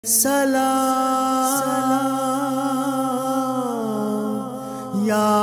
सलाम या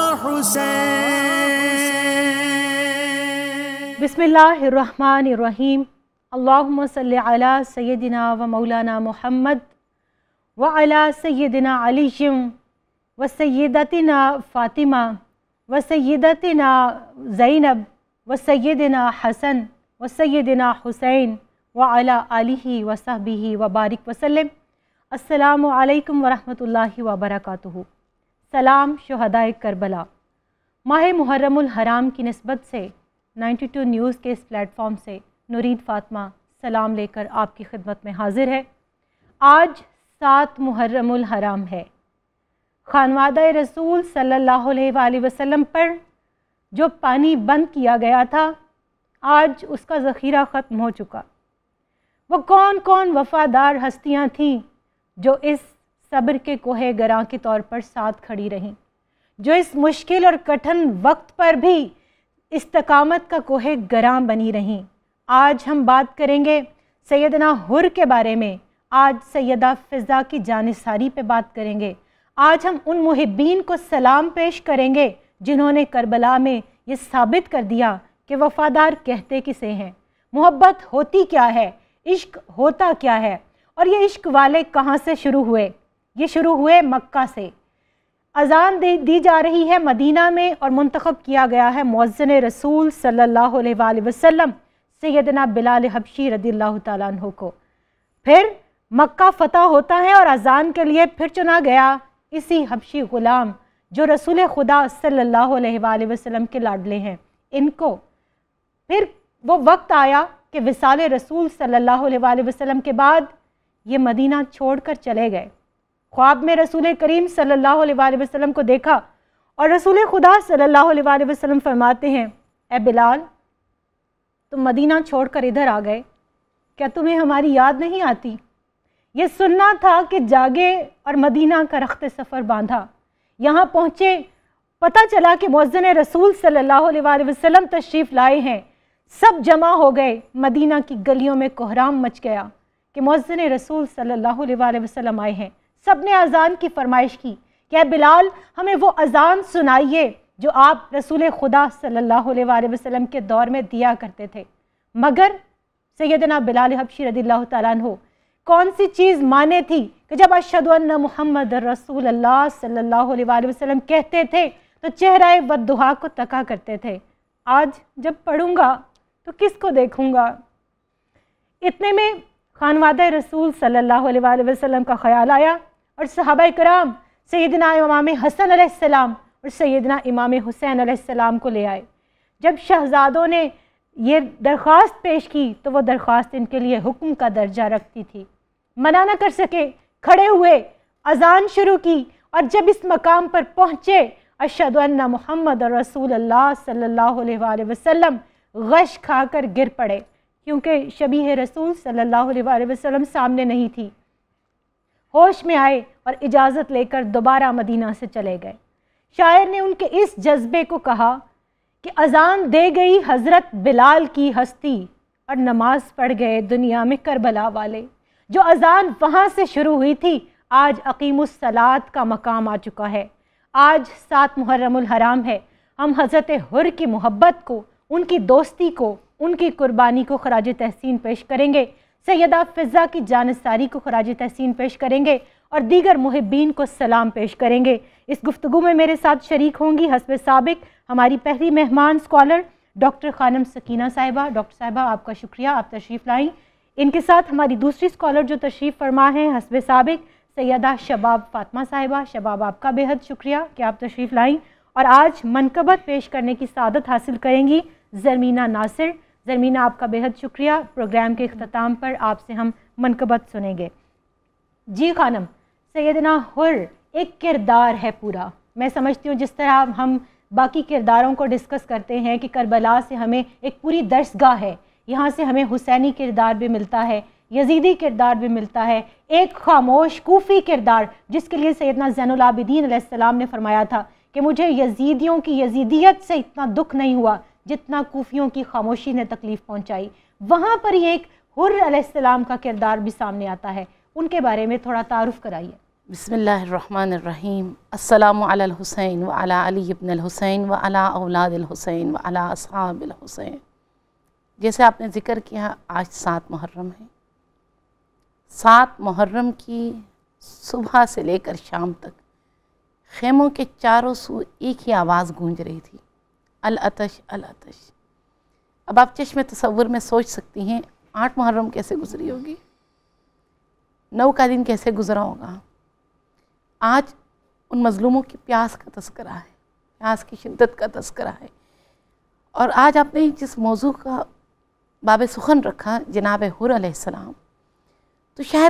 हुसैन। बिस्मिल्लाहिर्रहमानिर्रहीम। अल्लाहुम्मा सल्लि अला सय्यदिना व मौलाना मुहम्मद व अला सय्यदिना अलीम व सय्यदतिना फ़ातिमा व सय्यदतिना ज़ैनब व सय्यदिना हसन व सय्यदिना हुसैन व अला आलिहि व सहबिहि व बारिक वसल्लम। अस्सलामु अलैकुम व रहमतुल्लाहि व बरकातुहू। सलाम शुहदाए करबला। माह मुहर्रमुल हराम की निस्बत से 92 न्यूज़ के इस प्लेटफॉर्म से नुरीद फ़ातिमा सलाम लेकर आपकी खिदमत में हाजिर है। आज 7 मुहर्रमुल हराम है। खानवादा रसूल सल्लल्लाहु अलैहि वसल्लम पर जो पानी बंद किया गया था, आज उसका ज़ख़ीरा ख़त्म हो चुका। वो कौन कौन वफ़ादार हस्तियाँ थीं जो इस सब्र के कोहे गरां के तौर पर साथ खड़ी रहीं, जो इस मुश्किल और कठिन वक्त पर भी इस्तिकामत का कोहे गरां बनी रहीं। आज हम बात करेंगे सैयदना हुर के बारे में। आज सैयदा फ़िज़ा की जानिसारी पे बात करेंगे। आज हम उन मुहिब्बीन को सलाम पेश करेंगे जिन्होंने करबला में ये साबित कर दिया कि वफ़ादार कहते किसे हैं, मोहब्बत होती क्या है, इश्क होता क्या है, और ये इश्क वाले कहाँ से शुरू हुए। ये शुरू हुए मक्का से। अज़ान दी जा रही है मदीना में और मुंतखब किया गया है मुअज़्ज़िन रसूल सल्लल्लाहु अलैहि वसल्लम सैयदना बिलाल हबशी रदियल्लाहु ताला अन्हु को। फिर मक्का फ़तह होता है और अज़ान के लिए फिर चुना गया इसी हबशी ग़ुलाम जो रसूल खुदा सल्लल्लाहु अलैहि वसल्लम के लाडले हैं, इनको। फिर वो वक्त आया कि विसाल रसूल सल्लल्लाहु अलैहि वसल्लम के बाद ये मदीना छोड़कर चले गए। ख्वाब में रसूल करीम सल्लल्लाहु अलैहि वसल्लम को देखा और रसूल खुदा सल्लल्लाहु अलैहि वसल्लम फरमाते हैं, ए बिलाल, तुम मदीना छोड़कर इधर आ गए, क्या तुम्हें हमारी याद नहीं आती? ये सुनना था कि जागे और मदीना का रख्त सफ़र बांधा। यहाँ पहुँचे, पता चला कि मुअज़्ज़िन रसूल सल्लल्लाहु अलैहि वसल्लम तशरीफ़ लाए हैं। सब जमा हो गए। मदीना की गलियों में कोहराम मच गया कि मुअज़्ज़िन रसूल सल्लल्लाहु अलैहि वसल्लम आए हैं। सब ने अज़ान की फरमाइश की कि बिलाल, हमें वो अज़ान सुनाइए जो आप रसूल खुदा सल्लल्लाहु अलैहि वसल्लम के दौर में दिया करते थे। मगर सैयदना बिलाल हबशी रदियल्लाहु ताला अन्हु कौन सी चीज़ माने थी कि जब अशहदु अन्ना मुहम्मद रसूलुल्लाह सल्लल्लाहु अलैहि वसल्लम कहते थे तो चेहरा वद्दुहा को तका करते थे। आज जब पढ़ूंगा तो किसको देखूंगा। इतने में खानवादा रसूल सल्लल्लाहु अलैहि वसल्लम का ख्याल आया और सहाबा कराम सैयदना इमाम हसन अलैहिस्सलाम और सैयदना इमाम हुसैन अलैहिस्सलाम को ले आए। जब शहजादों ने ये दरख्वास्त पेश की तो वो दरख्वास्त इनके लिए हुक्म का दर्जा रखती थी। मना न कर सके, खड़े हुए, अज़ान शुरू की और जब इस मकाम पर पहुँचे, अशहदु अन्ना मुहम्मद रसूलुल्लाह सल्लल्लाहु अलैहि वसल्लम, गश खाकर गिर पड़े क्योंकि शबीह रसूल सल्लल्लाहु अलैहि वसल्लम सामने नहीं थी। होश में आए और इजाज़त लेकर दोबारा मदीना से चले गए। शायर ने उनके इस जज्बे को कहा कि अज़ान दे गई हज़रत बिलाल की हस्ती और नमाज पढ़ गए दुनिया में करबला वाले। जो अज़ान वहाँ से शुरू हुई थी, आज अकीमुस सलात का मकाम आ चुका है। आज 7 मुहर्रमुल हराम है। हम हज़रत हुर की मोहब्बत को, उनकी दोस्ती को, उनकी कुर्बानी को खराज तहसीन पेश करेंगे। सैयदा फ़िज़ा की जानिसारी को खराज तहसीन पेश करेंगे और दीगर मुहिब्बीन को सलाम पेश करेंगे। इस गुफ्तगू में मेरे साथ शरीक होंगी हस्बे साबिक हमारी पहली मेहमान स्कॉलर डॉक्टर खानम सकीना साहिबा। डॉक्टर साहिबा, आपका शुक्रिया, आप तशरीफ़ लाई। इनके साथ हमारी दूसरी स्कॉलर जो तशरीफ़ फरमा हैं हस्बे साबिक सैयदा शबाब फ़ातिमा साहिबा। शबाब, आपका बेहद शुक्रिया कि आप तशरीफ़ लाई। और आज मनकबत पेश करने की सादत हासिल करेंगी ज़रमीना नासिर। ज़रमीना, आपका बेहद शुक्रिया। प्रोग्राम के इख्तिताम पर आपसे हम मनकबत सुनेंगे। जी खानम, सैयदना हुर एक किरदार है पूरा। मैं समझती हूँ जिस तरह हम बाकी किरदारों को डिस्कस करते हैं कि करबला से हमें एक पूरी दर्सगाह है, यहाँ से हमें हुसैनी किरदार भी मिलता है, यजीदी किरदार भी मिलता है, एक खामोश कूफ़ी किरदार जिसके लिए सैयदना ज़ैनुल आबिदीन अलैहिस्सलाम ने फरमाया था कि मुझे यजीदियों की यजीदियत से इतना दुख नहीं हुआ जितना कूफियों की खामोशी ने तकलीफ़ पहुँचाई। वहाँ पर ही एक हुर अलैहिस्सलाम का किरदार भी सामने आता है। ان کے بارے میں تھوڑا تعارف کرائیے۔ بسم اللہ الرحمن الرحیم۔ السلام علی الحسین وعلی علی ابن الحسین وعلی اولاد الحسین وعلی اصحاب الحسین۔ جیسے آپ نے ذکر کیا، آج 7 محرم ہے۔ 7 محرم کی صبح سے لے کر شام تک خیموں کے چاروں سو ایک ہی آواز گونج رہی تھی، العطش العطش۔ اب آپ چشم تصور میں سوچ سکتی ہیں 8 محرم کیسے گزری ہوگی، 9 کا دن کیسے گزرا ہوگا۔ آج ان مظلوموں کی پیاس کا تذکرہ ہے، پیاس کی شدت کا تذکرہ ہے۔ اور آج آپ نے جس موضوع کا باب سخن رکھا، جناب حر علیہ السلام، تو شاید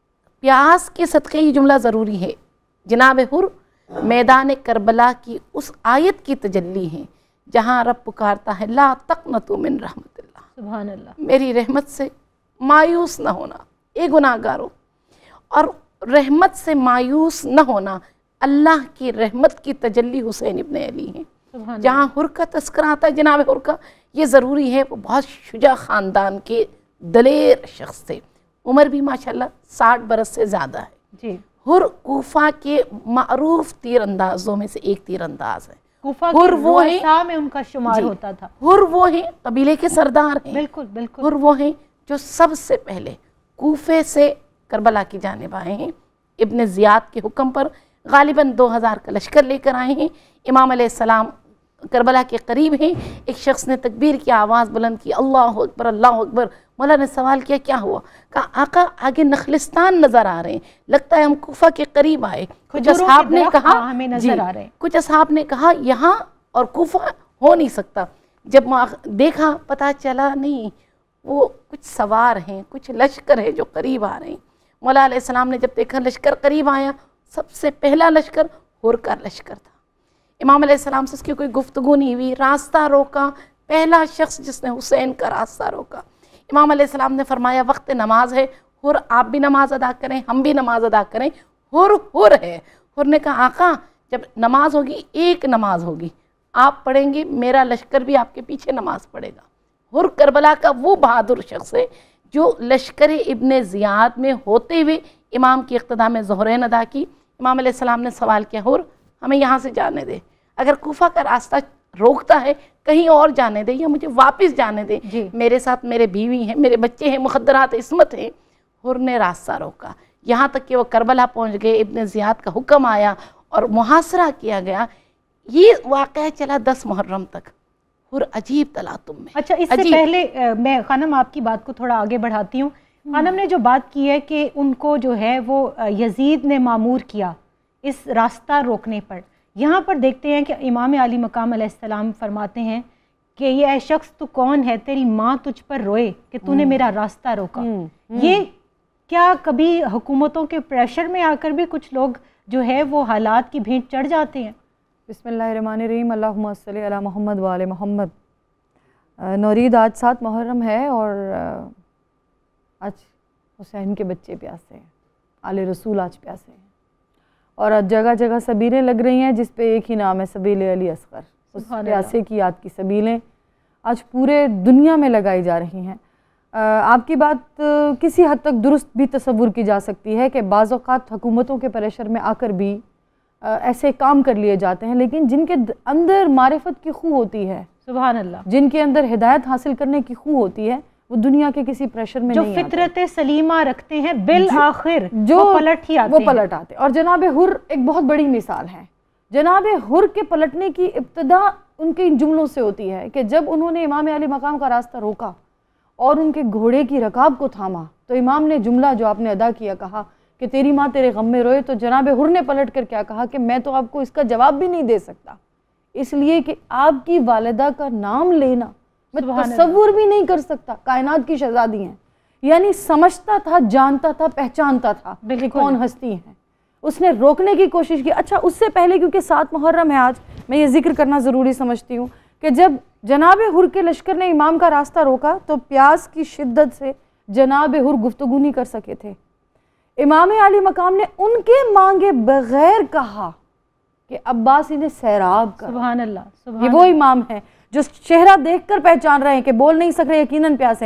پیاس کے صدقے یہ جملہ ضروری ہے۔ جناب حر میدان کربلا کی اس آیت کی تجلی ہیں جہاں رب پکارتا ہے لا تقنطوا من رحمت اللہ، سبحان اللہ، میری رحمت سے مایوس نہ ہونا اے گناہ گارو۔ اور رحمت سے مایوس نہ ہونا، اللہ کی رحمت کی تجلی حسین ابن علی ہیں۔ جہاں حر کا تذکرہ آتا ہے جناب حر کا، یہ ضروری ہے، وہ بہت شجاع خاندان کے دلیر شخص تھے، عمر بھی ماشاءاللہ 60 برس سے زیادہ ہے جی۔ حر کوفہ کے معروف تیر اندازوں میں سے ایک تیر انداز ہے۔ حر وہ ہیں میں ان کا شمار ہوتا تھا، حر وہ ہیں قبیلے کے سردار ہیں، بالکل بالکل، حر وہ ہیں جو سب سے پہلے کوفے سے کربلا کی جانب آئے ہیں، ابن زیاد کے حکم پر غالباً 2000 کا لشکر لے کر آئے ہیں۔ امام علیہ السلام کربلا کے قریب ہیں، ایک شخص نے تکبیر کی آواز بلند کی، اللہ اکبر اللہ اکبر۔ مولا نے سوال کیا کیا ہوا؟ کہا آقا آگے نخلستان نظر آ رہے ہیں، لگتا ہے ہم کوفہ کے قریب آئے۔ کچھ اصحاب نے کہا ہمیں نظر آ رہے ہیں، کچھ اصحاب نے کہا یہاں اور کوفہ ہو نہیں سکتا۔ جب دیکھا پتہ چلا نہیں، وہ کچھ سوار ہیں، کچھ لشکر ہے جو قریب آ رہے ہیں۔ مولا علیہ السلام نے جب دیکھا لشکر قریب آیا، سب سے پہلا لشکر حر کا لشکر تھا۔ امام علیہ السلام سے اس کی کوئی گفتگو نہیں ہوئی، راستہ روکا، پہلا شخص جس نے حسین کا راستہ روکا۔ امام علیہ السلام نے فرمایا وقت نماز ہے، حر آپ بھی نماز ادا کریں، ہم بھی نماز ادا کریں۔ حر ہے۔ حر نے کہا آقا جب نماز ہوگی ایک نماز ہوگی، آپ پڑھیں گے، میرا لشکر بھی آپ کے پیچھے نماز پڑھے گا۔ حر کربلا کا وہ بہادر شخص ہے جو لشکر ابن زیاد میں ہوتے ہوئے امام کی اقتداء میں ظہرین ادا کی۔ امام علیہ السلام نے سوال کیا حر ہمیں یہاں سے جانے دے، اگر کوفہ کا راستہ روکتا ہے کہیں اور جانے دے یا مجھے واپس جانے دے، میرے ساتھ میرے بیوی ہیں، میرے بچے ہیں، مخدرات عصمت ہیں۔ حر نے راستہ روکا یہاں تک کہ وہ کربلا پہنچ گئے، ابن زیاد کا حکم آیا اور محاصرہ کیا گیا۔ یہ واقعہ چلا 10 محرم تک۔ حر عجیب تلاطم میں۔ اچھا اس سے پہلے میں خانم آپ کی بات کو تھوڑا آگے بڑھاتی ہوں۔ خانم نے جو بات کی ہے کہ ان کو جو ہے وہ یزید نے مامور کیا اس راستہ روکنے پر، یہاں پر دیکھتے ہیں کہ امام علی مقام علیہ السلام فرماتے ہیں کہ یہ اے شخص تو کون ہے، تیری ماں تجھ پر روئے کہ تو نے میرا راستہ روکا۔ یہ کیا کبھی حکومتوں کے پریشر میں آ کر بھی کچھ لوگ جو ہے وہ حالات کی بھینٹ چڑھ جاتے ہیں؟ بسم اللہ الرحمن الرحیم، اللہم صلی علی محمد وآل محمد۔ نورید آج 7 محرم ہے اور آج حسین کے بچے پیاسے ہیں، آل رسول آج پیاسے ہیں، اور آج جگہ جگہ سبیلیں لگ رہی ہیں جس پہ ایک ہی نام ہے سبیل علی اصغر۔ اس پیاسے کی یاد کی سبیلیں آج پورے دنیا میں لگائی جا رہی ہیں۔ آپ کی بات کسی حد تک درست بھی تصور کی جا سکتی ہے کہ بعض اوقات حکومتوں کے پریشر میں آ کر بھی ایسے کام کر لیے جاتے ہیں، لیکن جن کے اندر معرفت کی خو ہوتی ہے، سبحان اللہ، جن کے اندر ہدایت حاصل کرنے کی خو ہوتی ہے، وہ دنیا کے کسی پریشر میں جو نہیں فطرت سلیمہ رکھتے ہیں بالآخر وہ پلٹ آتے اور جناب حر ایک بہت بڑی مثال ہے۔ جناب حر کے پلٹنے کی ابتدا ان کے ان جملوں سے ہوتی ہے کہ جب انہوں نے امام علی مقام کا راستہ روکا اور ان کے گھوڑے کی رکاب کو تھاما تو امام نے جملہ جو آپ نے ادا کیا کہا کہ تیری ماں تیرے غم میں روئے، تو جناب حر نے پلٹ کر کیا کہا کہ میں تو آپ کو اس کا جواب بھی نہیں دے سکتا، اس لیے کہ آپ کی والدہ کا نام لینا میں تصور بھی نہیں کر سکتا، کائنات کی شہزادی ہیں، یعنی سمجھتا تھا، جانتا تھا، پہچانتا تھا کہ کون ہستی ہیں۔ اس نے روکنے کی کوشش کی۔ اچھا اس سے پہلے کیونکہ 7 محرم ہے آج، میں یہ ذکر کرنا ضروری سمجھتی ہوں کہ جب جناب حر کے لشکر نے امام کا راستہ روکا تو پیاس کی شدت سے جناب حر گفتگو نہیں کر سکے تھے۔ امام علی مقام نے ان کے مانگے بغیر کہا کہ عباس انہیں سیراب کر۔ سبحان اللہ، یہ وہ امام ہیں جو چہرہ دیکھ کر پہچان رہے ہیں کہ بول نہیں سک رہے، یقیناً پیاسے ہیں۔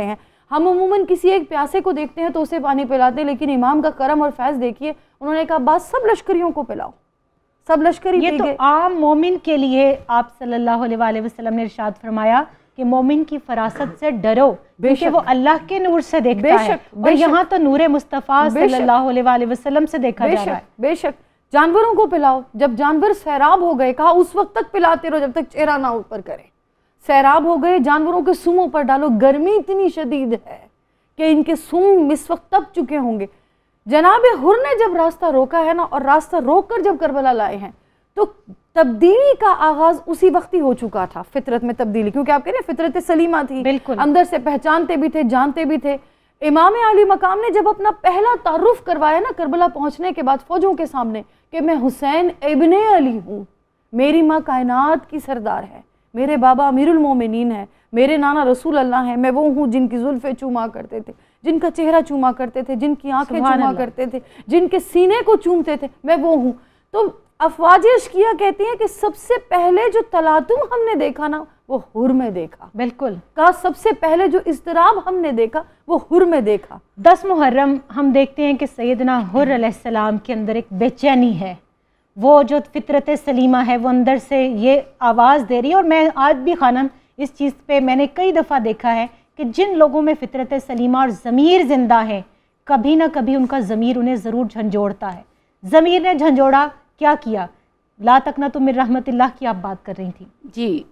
ہم عموماً کسی ایک پیاسے کو دیکھتے ہیں تو اسے پانی پلاتے ہیں، لیکن امام کا کرم اور فیض دیکھیے، انہوں نے کہا بس سب لشکریوں کو پلاؤ، سب لشکری یہ تو عام مومن کے لیے آپ صلی اللہ علیہ وآلہ وسلم نے ارشاد فرمایا کہ مومن کی فراست سے ڈرو کیونکہ وہ اللہ کے نور سے دیکھتا ہے، اور یہاں تو نور مصطفیٰ صلی اللہ علیہ وآلہ وسلم سے دیکھا جا رہا ہے۔ بے شک جانوروں کو پلاؤ، جب جانور سیراب ہو گئے کہا اس وقت تک پلاتے رہو جب تک چہرہ نہ اوپر کرے، سیراب ہو گئے جانوروں کے سموں پر ڈالو، گرمی اتنی شدید ہے کہ ان کے سم اس وقت تپ چکے ہوں گے۔ جناب حر نے جب راستہ روکا ہے نا، اور راستہ روک کر جب کربلا لائے ہیں تو تبدیلی کا آغاز اسی وقت ہی ہو چکا تھا، فطرت میں تبدیلی، کیونکہ آپ کہہ رہے ہیں فطرت سلیمہ تھی، بالکل اندر سے پہچانتے بھی تھے، جانتے بھی تھے۔ امام علی مقام نے جب اپنا پہلا تعارف کروایا نا کربلا پہنچنے کے بعد فوجوں کے سامنے کہ میں حسین ابن علی ہوں، میری ماں کائنات کی سردار ہے، میرے بابا امیر المومنین ہے، میرے نانا رسول اللہ ہیں، میں وہ ہوں جن کی زلفیں چوما کرتے تھے، جن کا چہرہ چوما کرتے تھے، جن کی آنکھیں چوما کرتے تھے، جن کے سینے کو چومتے تھے، میں وہ ہوں۔ تو افواج اشقیہ کہتی ہیں کہ سب سے پہلے جو تلاطم ہم نے دیکھا نا وہ حر میں دیکھا، بالکل کہا سب سے پہلے جو اضطراب ہم نے دیکھا وہ حر میں دیکھا۔ 10 محرم ہم دیکھتے ہیں کہ سیدنا حر علیہ السلام کے اندر ایک بے چینی ہے، وہ جو فطرت سلیمہ ہے وہ اندر سے یہ آواز دے رہی ہے، اور میں آج بھی خانم اس چیز پہ میں نے کئی دفعہ دیکھا ہے کہ جن لوگوں میں فطرت سلیمہ اور ضمیر زندہ ہے کبھی نہ کبھی ان کا ضمیر انہیں ضرور جھنجھوڑتا ہے۔ ضمیر نے جھنجھوڑا، کیا کیا؟ لا تقنطوا من رحمت اللہ کی آپ بات کر رہی تھی جی،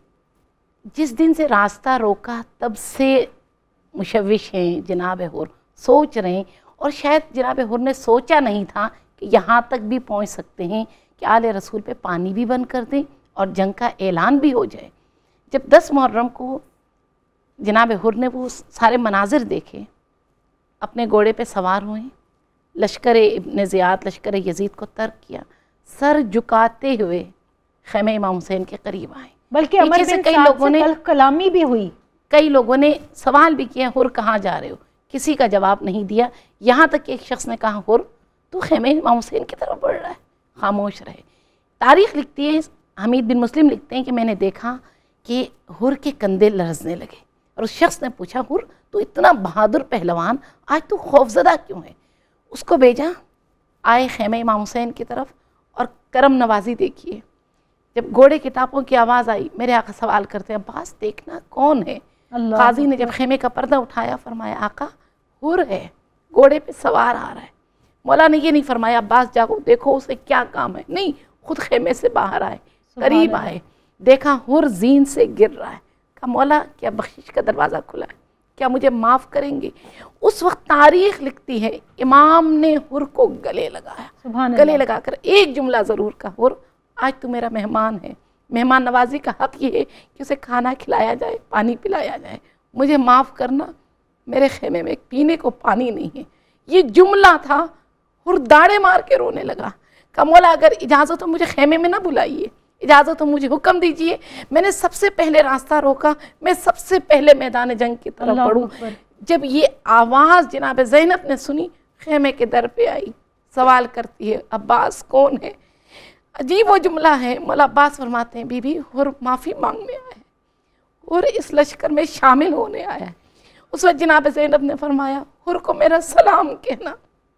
جس دن سے راستہ روکا تب سے مشوش ہیں جناب حر، سوچ رہے ہیں، اور شاید جناب حر نے سوچا نہیں تھا کہ یہاں تک بھی پہنچ سکتے ہیں کہ آل رسول پہ پانی بھی بند کر دیں اور جنگ کا اعلان بھی ہو جائے۔ جب 10 محرم کو جناب حر نے وہ سارے مناظر دیکھے، اپنے گھوڑے پہ سوار ہوئے، لشکر ابن زیاد لشکر یزید کو ترک کیا، سر جھکاتے ہوئے خیمہ امام حسین کے قریب آئے، بلکہ عمر بن سعد سے تلخ کلامی بھی ہوئی، کئی لوگوں نے سوال بھی کیا حر کہاں جا رہے ہو، کسی کا جواب نہیں دیا، یہاں تک کہ ایک شخص نے کہا حر تو خیمہ امام حسین کی طرف بڑھ رہا ہے، خاموش رہے۔ تاریخ لکھتی ہے، حمید بن مسلم لکھتے ہیں کہ میں نے دیکھا کہ حر کے کندھے لرزنے لگے، اور اس شخص نے پوچھا حر تو اتنا بہادر پہلوان آج تو خوفزدہ کیوں ہے؟ اس کو بھیجا، آئے خیمہ امام حسین کی طرف، اور کرم نوازی دیکھیے۔ جب گھوڑے کے ٹاپوں کی آواز آئی، میرے آقا سوال کرتے ہیں عباس دیکھنا کون ہے؟ قاضی نے جب خیمے کا پردہ اٹھایا فرمایا آقا حر ہے، گھوڑے پہ سوار آ رہا ہے۔ مولا نے یہ نہیں فرمایا عباس جاؤ دیکھو اسے کیا کام ہے، نہیں، خود خیمے سے باہر آئے، قریب آئے، دیکھا حر زین سے گر رہا ہے، کہا مولا کیا بخشش کا دروازہ کھلا ہے، کیا مجھے معاف کریں گے؟ اس وقت تاریخ لکھتی ہے امام نے حر کو گلے لگایا، گلے لگا کر ایک جملہ ضرور کہا حر آج تو میرا مہمان ہے، مہمان نوازی کا حق یہ ہے کہ اسے کھانا کھلایا جائے، پانی پلایا جائے، مجھے معاف کرنا، میرے خیمے میں پینے کو پانی نہیں ہے۔ یہ جملہ تھا، حر داڑے مار کے رونے لگا، کہا مولا اگر اجازت ہو مجھے خیمے میں نہ بلائیے، اجازت ہو مجھے حکم دیجئے، میں نے سب سے پہلے راستہ روکا، میں سب سے پہلے میدان جنگ کی طرف بڑھوں۔ جب یہ آواز جناب زینب نے سنی، خیمے کے در پہ آئی، سوال کرتی ہے عباس کون ہے؟ عجیب وہ جملہ ہے، مولا عباس فرماتے ہیں بی بی حر معافی مانگنے آیا ہے، حر اس لشکر میں شامل ہونے آیا ہے۔ اس وقت جناب زینب نے فرمایا حر کو میرا سلام کہنا،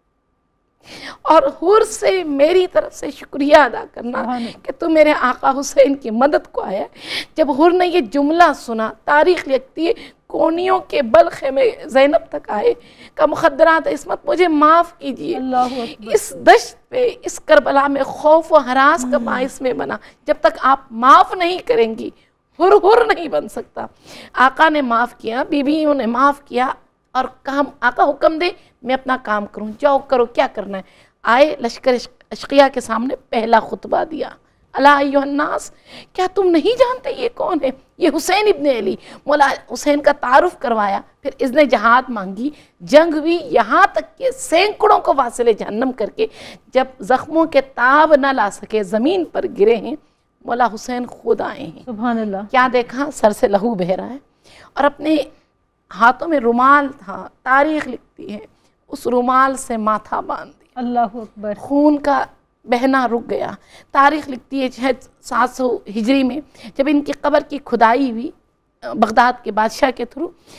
اور حر سے میری طرف سے شکریہ ادا کرنا کہ تو میرے آقا حسین کی مدد کو آیا۔ جب حر نے یہ جملہ سنا، تاریخ لکھتی ہے کونیوں کے بل خیمہ زینب تک آئے کہ مخدرات عصمت مجھے معاف کیجئے، اس دشت پہ اس کربلا میں خوف و ہراس کا باعث میں بنا، جب تک آپ معاف نہیں کریں گی حر نہیں بن سکتا۔ آقا نے معاف کیا، بیویوں نے معاف کیا، اور کہا آقا حکم دے میں اپنا کام کروں، جاؤ کرو کیا کرنا ہے۔ آئے لشکر اشقیہ کے سامنے پہلا خطبہ دیا، الا ایھا الناس، کیا تم نہیں جانتے یہ کون ہے؟ یہ حسین ابن علی۔ مولا حسین کا تعارف کروایا، پھر اذن جہاد مانگی، جنگ ہوئی، یہاں تک کہ سینکڑوں کو واصل جہنم کر کے جب زخموں کے تاب نہ لا سکے زمین پر گرے ہیں، مولا حسین خود آئے ہیں۔ سبحان اللہ۔ کیا دیکھا؟ سر سے لہو بہہ رہا ہے، اور اپنے ہاتھوں میں رومال تھا، تاریخ لکھتی ہے اس رومال سے ماتھا باندھ دیا، اللہ اکبر، خون کا بہنا رک گیا۔ تاریخ لکھتی ہے 700 ہجری میں جب ان کی قبر کی کھدائی ہوئی بغداد کے بادشاہ کے تھرو،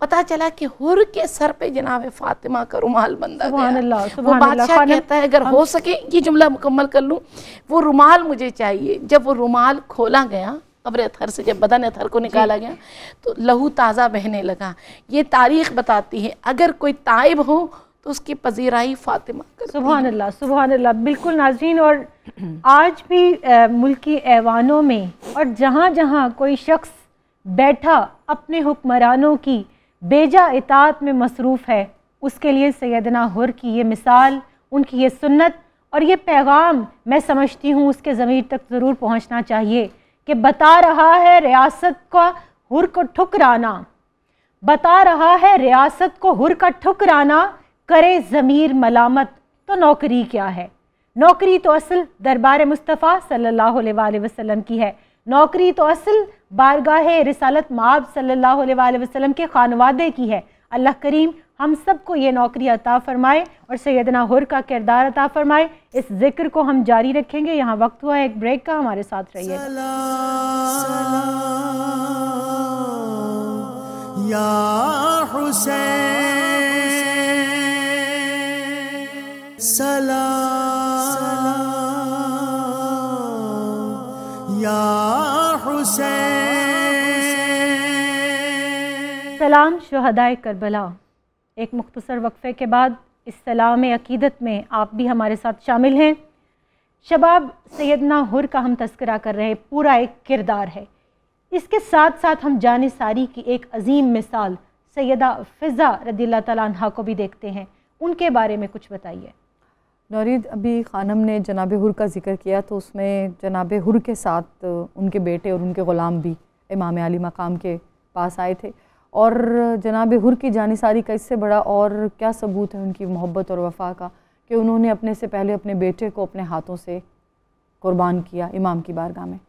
پتہ چلا کہ حر کے سر پہ جناب فاطمہ کا رومال بندھا سبحان گیا. اللہ، وہ سبحان اللہ. بادشاہ کہتا ہے اگر ہو سکے یہ جملہ مکمل کر لوں, وہ رومال مجھے چاہیے. جب وہ رومال کھولا گیا قبر اطہر سے, جب بدن اطہر کو نکالا گیا تو لہو تازہ بہنے لگا. یہ تاریخ بتاتی ہے اگر کوئی تائب ہو تو اس کی پذیرائی فاطمہ کرتی. سبحان اللہ, سبحان اللہ. بالکل ناظرین, اور آج بھی ملکی ایوانوں میں اور جہاں جہاں کوئی شخص بیٹھا اپنے حکمرانوں کی بیجا اطاعت میں مصروف ہے, اس کے لیے سیدنا حر کی یہ مثال, ان کی یہ سنت اور یہ پیغام میں سمجھتی ہوں اس کے ضمیر تک ضرور پہنچنا چاہیے کہ بتا رہا ہے ریاست کا حر کو ٹھکرانا, بتا رہا ہے ریاست کو حر کا ٹھکرانا, کرے ضمیر ملامت تو نوکری کیا ہے. نوکری تو اصل دربار مصطفیٰ صلی اللہ علیہ وآلہ وسلم کی ہے, نوکری تو اصل بارگاہ رسالت مآب صلی اللہ علیہ وآلہ وسلم کے خانوادے کی ہے. اللہ کریم ہم سب کو یہ نوکری عطا فرمائے اور سیدنا حر کا کردار عطا فرمائے. اس ذکر کو ہم جاری رکھیں گے. یہاں وقت ہوا ایک بریک کا, ہمارے ساتھ رہیے. یا حسین سلام یا حسین. سلام شہدائے کربلا. ایک مختصر وقفے کے بعد اس سلام عقیدت میں آپ بھی ہمارے ساتھ شامل ہیں. شباب سیدنا حر کا ہم تذکرہ کر رہے ہیں, پورا ایک کردار ہے. اس کے ساتھ ساتھ ہم جان ساری کی ایک عظیم مثال سیدہ فضہ رضی اللہ تعالیٰ عنہ کو بھی دیکھتے ہیں. ان کے بارے میں کچھ بتائیے. نورید, ابھی خانم نے جناب حر کا ذکر کیا تو اس میں جناب حر کے ساتھ ان کے بیٹے اور ان کے غلام بھی امام علی مقام کے پاس آئے تھے, اور جناب حر کی جانثاری کا اس سے بڑا اور کیا ثبوت ہے ان کی محبت اور وفا کا کہ انہوں نے اپنے سے پہلے اپنے بیٹے کو اپنے ہاتھوں سے قربان کیا امام کی بارگاہ میں.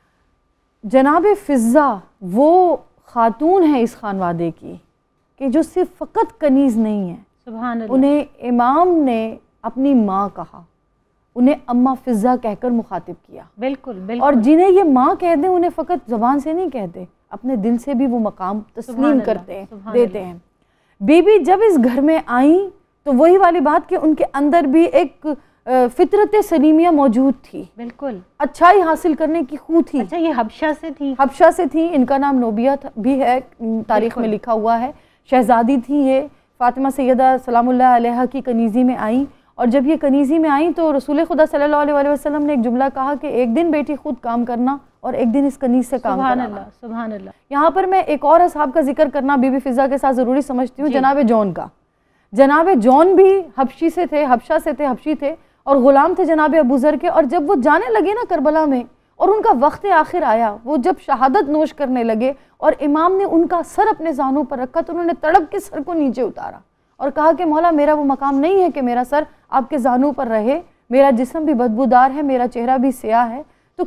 جناب فضہ وہ خاتون ہے اس خانوادے کی کہ جو صرف فقط کنیز نہیں ہے. سبحان اللہ. انہیں امام نے اپنی ماں کہا, انہیں اماں فضہ کہہ کر مخاطب کیا. بالکل بالکل. اور جنہیں یہ ماں کہہ دیں انہیں فقط زبان سے نہیں کہتے, اپنے دل سے بھی وہ مقام تسلیم کرتے ہیں, دیتے ہیں. بی بی جب اس گھر میں آئیں تو وہی والی بات کہ ان کے اندر بھی ایک فطرت سلیمیہ موجود تھی. بالکل. اچھائی حاصل کرنے کی خو تھی. اچھا, یہ حبشہ سے تھی؟ حبشہ سے تھی. ان کا نام نوبیہ بھی ہے, تاریخ میں لکھا ہوا ہے. شہزادی تھی یہ. فاطمہ سیدہ سلام اللہ علیہا کی کنیزی میں آئیں, اور جب یہ کنیزی میں آئیں تو رسول خدا صلی اللہ علیہ وآلہ وسلم نے ایک جملہ کہا کہ ایک دن بیٹی خود کام کرنا اور ایک دن اس کنیز سے کام کرنا. سبحان اللہ, سبحان اللہ. یہاں پر میں ایک اور اصحاب کا ذکر کرنا بی بی فضہ کے ساتھ ضروری سمجھتی ہوں, جناب جون کا. جناب جون بھی حبشی سے تھے, حبشہ سے تھے, حبشی تھے, اور غلام تھے جناب ابو ذر کے. اور جب وہ جانے لگے نا کربلا میں اور ان کا وقت آخر آیا, وہ جب شہادت نوش کرنے لگے اور امام نے ان کا سر اپنے زانوں پر رکھا تو انہوں نے تڑپ کے سر کو نیچے اتارا اور کہا کہ مولا میرا وہ مقام نہیں ہے کہ میرا سر آپ کے زانوں پر رہے, میرا جسم بھی بدبودار ہے, میرا چہرہ بھی سیاہ ہے, تو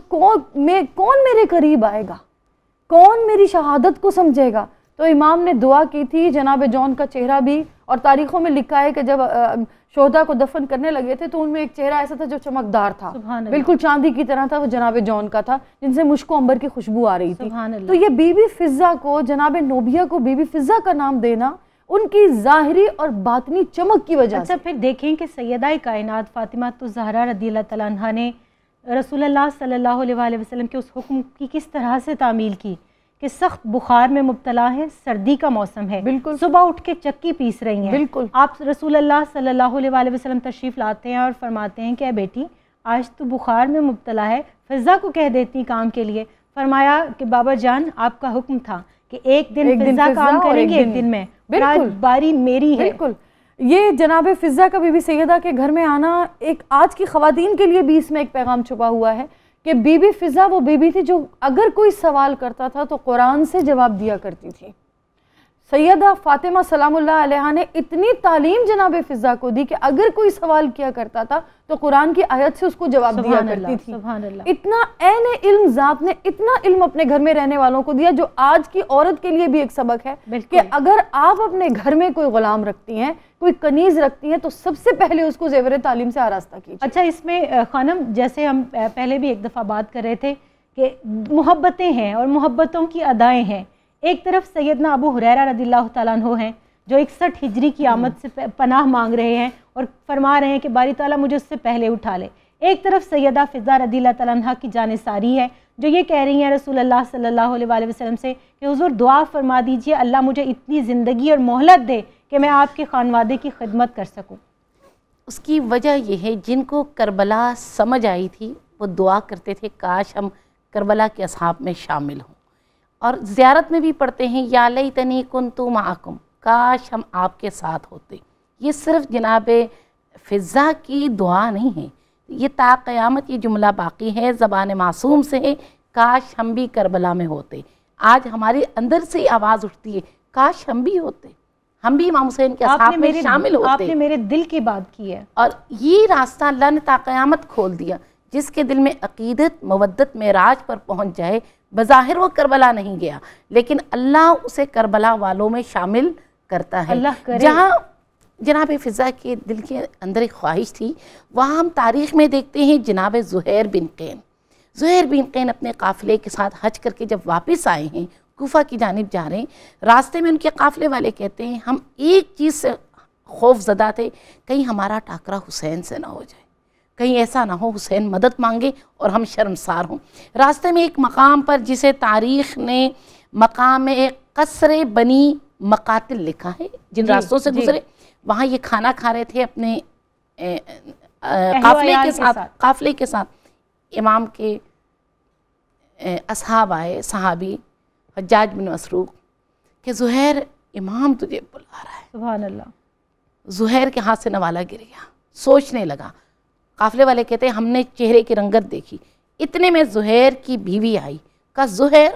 کون میرے قریب آئے گا, کون میری شہادت کو سمجھے گا. تو امام نے دعا کی تھی. جناب جون کا چہرہ بھی, اور تاریخوں میں لکھا ہے کہ جب شہداء کو دفن کرنے لگے تھے تو ان میں ایک چہرہ ایسا تھا جو چمکدار تھا, بالکل چاندی کی طرح تھا, وہ جناب جون کا تھا, جن سے مشک و عنبر کی خوشبو آ رہی تھی. تو یہ بی بی فضہ کو, جناب نوبیہ کو بی بی فضہ کا نام دینا ان کی ظاہری اور باطنی چمک کی وجہ سے. اچھا, پھر دیکھیں کہ سیدہ کائنات فاطمہ الزہرا رضی اللہ تعالیٰ عنہ نے رسول اللہ صلی اللہ علیہ وآلہ وسلم کے اس حکم کی کس طرح سے تعمیل کی کہ سخت بخار میں مبتلا ہے, سردی کا موسم ہے, بالکل صبح اٹھ کے چکی پیس رہی ہیں. بالکل. آپ رسول اللہ صلی اللہ علیہ وآلہ وسلم تشریف لاتے ہیں اور فرماتے ہیں کہ اے بیٹی آج تو بخار میں مبتلا ہے, فضہ کو کہہ دیتی کام کے لیے. فرمایا کہ بابا جان آپ کا حکم تھا کہ ایک دن فضہ کام کریں گے, ایک دن میں, آج باری میری ہے. بالکل. یہ جناب فضہ کا بی بی سیدہ کے گھر میں آنا ایک آج کی خواتین کے لیے بھی اس میں ایک پیغام چھپا ہوا ہے کہ بی بی فضہ وہ بی بی تھی جو اگر کوئی سوال کرتا تھا تو قرآن سے جواب دیا کرتی تھی. سیدہ فاطمہ سلام اللہ علیہا نے اتنی تعلیم جناب فضہ کو دی کہ اگر کوئی سوال کیا کرتا تھا تو قرآن کی آیت سے اس کو جواب دیا کرتی تھی. اتنا عین علم ذات نے اتنا علم اپنے گھر میں رہنے والوں کو دیا, جو آج کی عورت کے لیے بھی ایک سبق ہے کہ اگر آپ اپنے گھر میں کوئی غلام رکھتی ہیں, کوئی کنیز رکھتی ہیں, تو سب سے پہلے اس کو زیور تعلیم سے آراستہ کیجیے. اچھا, اس میں خانم جیسے ہم پہلے بھی ایک دفعہ بات کر رہے تھے کہ محبتیں ہیں اور محبتوں کی ادائیں ہیں, ایک طرف سیدنا ابو ہریرہ رضی اللہ تعالیٰ عنہ ہیں جو 61 ہجری کی آمد سے پناہ مانگ رہے ہیں اور فرما رہے ہیں کہ باری تعالیٰ مجھے اس سے پہلے اٹھا لے. ایک طرف سیدہ فضہ رضی اللہ تعالیٰ عنہ کی جانثاری ہے جو یہ کہہ رہی ہیں رسول اللہ صلی اللہ علیہ وآلہ وسلم سے کہ حضور دعا فرما دیجئے اللہ مجھے اتنی زندگی اور مہلت دے کہ میں آپ کے خانوادے کی خدمت کر سکوں. اس کی وجہ یہ ہے جن کو کربلا سمجھ آئی تھی وہ دعا کرتے تھے کاش ہم کربلا کے اصحاب میں شامل ہوں. اور زیارت میں بھی پڑھتے ہیں یا لیتنی کنت معکم، کاش ہم آپ کے ساتھ ہوتے. یہ صرف جناب فضہ کی دعا نہیں ہے، یہ تا قیامت یہ جملہ باقی ہے، زبان معصوم سے ہے کاش ہم بھی کربلا میں ہوتے. آج ہمارے اندر سے آواز اٹھتی ہے کاش ہم بھی ہوتے، ہم بھی امام حسین کے اصحاب میں شامل ہوتے. آپ نے میرے دل کی بات کی ہے. اور یہ راستہ اللہ نے تا قیامت کھول دیا. جس کے دل میں عقیدت مودت معراج پر پہنچ جائے، بظاہر وہ کربلا نہیں گیا لیکن اللہ اسے کربلا والوں میں شامل کرتا ہے. اللہ کرے. جہاں جناب فضہ کے دل کے اندر ایک خواہش تھی وہاں ہم تاریخ میں دیکھتے ہیں جناب زہیر بن قین اپنے قافلے کے ساتھ حج کر کے جب واپس آئے ہیں کوفہ کی جانب جا رہے ہیں، راستے میں ان کے قافلے والے کہتے ہیں ہم ایک چیز سے خوف زدہ تھے کہیں ہمارا ٹاکرا حسین سے نہ ہو جائے، کہیں ایسا نہ ہو حسین مدد مانگے اور ہم شرمسار ہوں. راستے میں ایک مقام پر جسے تاریخ نے مقام قصر بنی مقاتل لکھا ہے، جن راستوں سے گزرے وہاں یہ کھانا کھا رہے تھے اپنے قافلے کے ساتھ. امام کے اصحاب آئے، صحابی حجاج بن مسروق کہ زہیر امام تجھے بلا رہا ہے. سبحان اللہ. زہیر کے ہاتھ سے نوالا گر گیا، سوچنے لگا. قافلے والے کہتے ہیں ہم نے چہرے کی رنگت دیکھی. اتنے میں زہیر کی بیوی آئی، کہا زہیر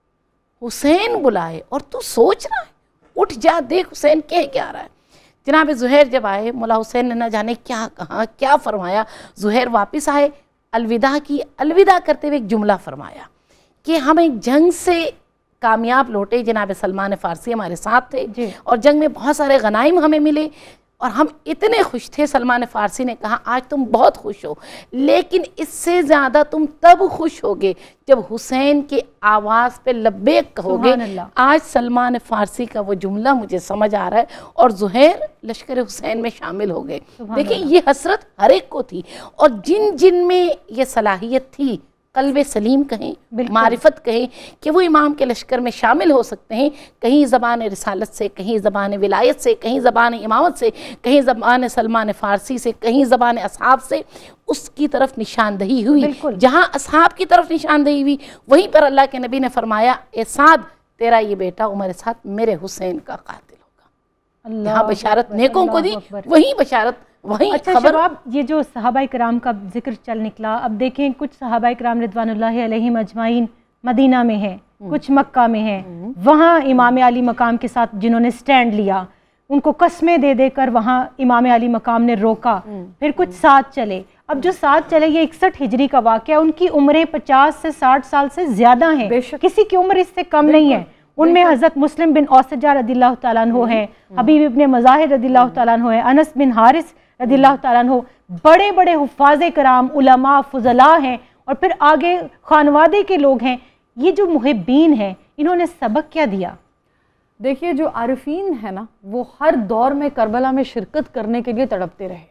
حسین بلائے اور تو سوچ رہا ہے، اٹھ جا دیکھ حسین کہہ کیا رہا ہے. جناب زہیر جب آئے مولا حسین نے نہ جانے کیا کہا کیا فرمایا. زہیر واپس آئے، الوداع کی. الوداع کرتے ہوئے ایک جملہ فرمایا کہ ہم ایک جنگ سے کامیاب لوٹے، جناب سلمان فارسی ہمارے ساتھ تھے اور جنگ میں بہت سارے غنائم ہمیں ملے اور ہم اتنے خوش تھے. سلمان فارسی نے کہا آج تم بہت خوش ہو لیکن اس سے زیادہ تم تب خوش ہوگے جب حسین کے آواز پہ لبیک کہو گے. آج سلمان فارسی کا وہ جملہ مجھے سمجھ آ رہا ہے اور زہیر لشکر حسین میں شامل ہو گئے. دیکھیں یہ حسرت ہر ایک کو تھی اور جن جن میں یہ صلاحیت تھی، قلب سلیم کہیں، معرفت کہیں کہ وہ امام کے لشکر میں شامل ہو سکتے ہیں، کہیں زبان رسالت سے، کہیں زبان ولایت سے، کہیں زبان امامت سے، کہیں زبان سلمان فارسی سے، کہیں زبان اصحاب سے، اس کی طرف نشاندہی ہوئی. جہاں اصحاب کی طرف نشاندہی ہوئی وہیں پر اللہ کے نبی نے فرمایا اے سعد تیرا یہ بیٹا عمر سعد میرے حسین کا قاتل ہوگا. یہاں بشارت نیکوں کو دی، وہیں بشارت وہیں اچھا شباب یہ جو صحابہ کرام کا ذکر چل نکلا، اب دیکھیں کچھ صحابہ کرام رضوان اللہ علیہم اجمعین مدینہ میں ہیں، کچھ مکہ میں ہیں. وہاں امام علی مقام کے ساتھ جنہوں نے سٹینڈ لیا ان کو قسمیں دے دے کر وہاں امام علی مقام نے روکا، پھر کچھ ساتھ چلے. اب جو ساتھ چلے یہ 61 ہجری کا واقعہ، ان کی عمریں 50 سے 60 سال سے زیادہ ہیں، کسی کی عمر اس سے کم نہیں ہے. ان میں حضرت مسلم بن اوسجہ رضی اللہ تعالیٰ عنہ ہیں، حبیب ابن مظاہر رضی اللہ تعالیٰ عنہ ہیں، انس بن حارث رضی اللہ تعالیٰ عنہ، بڑے بڑے حفاظ کرام، علماء، فضلاء ہیں اور پھر آگے خانوادے کے لوگ ہیں. یہ جو محبین ہیں انہوں نے سبق کیا دیا؟ دیکھیے جو عارفین ہیں نا وہ ہر دور میں کربلا میں شرکت کرنے کے لیے تڑپتے رہے،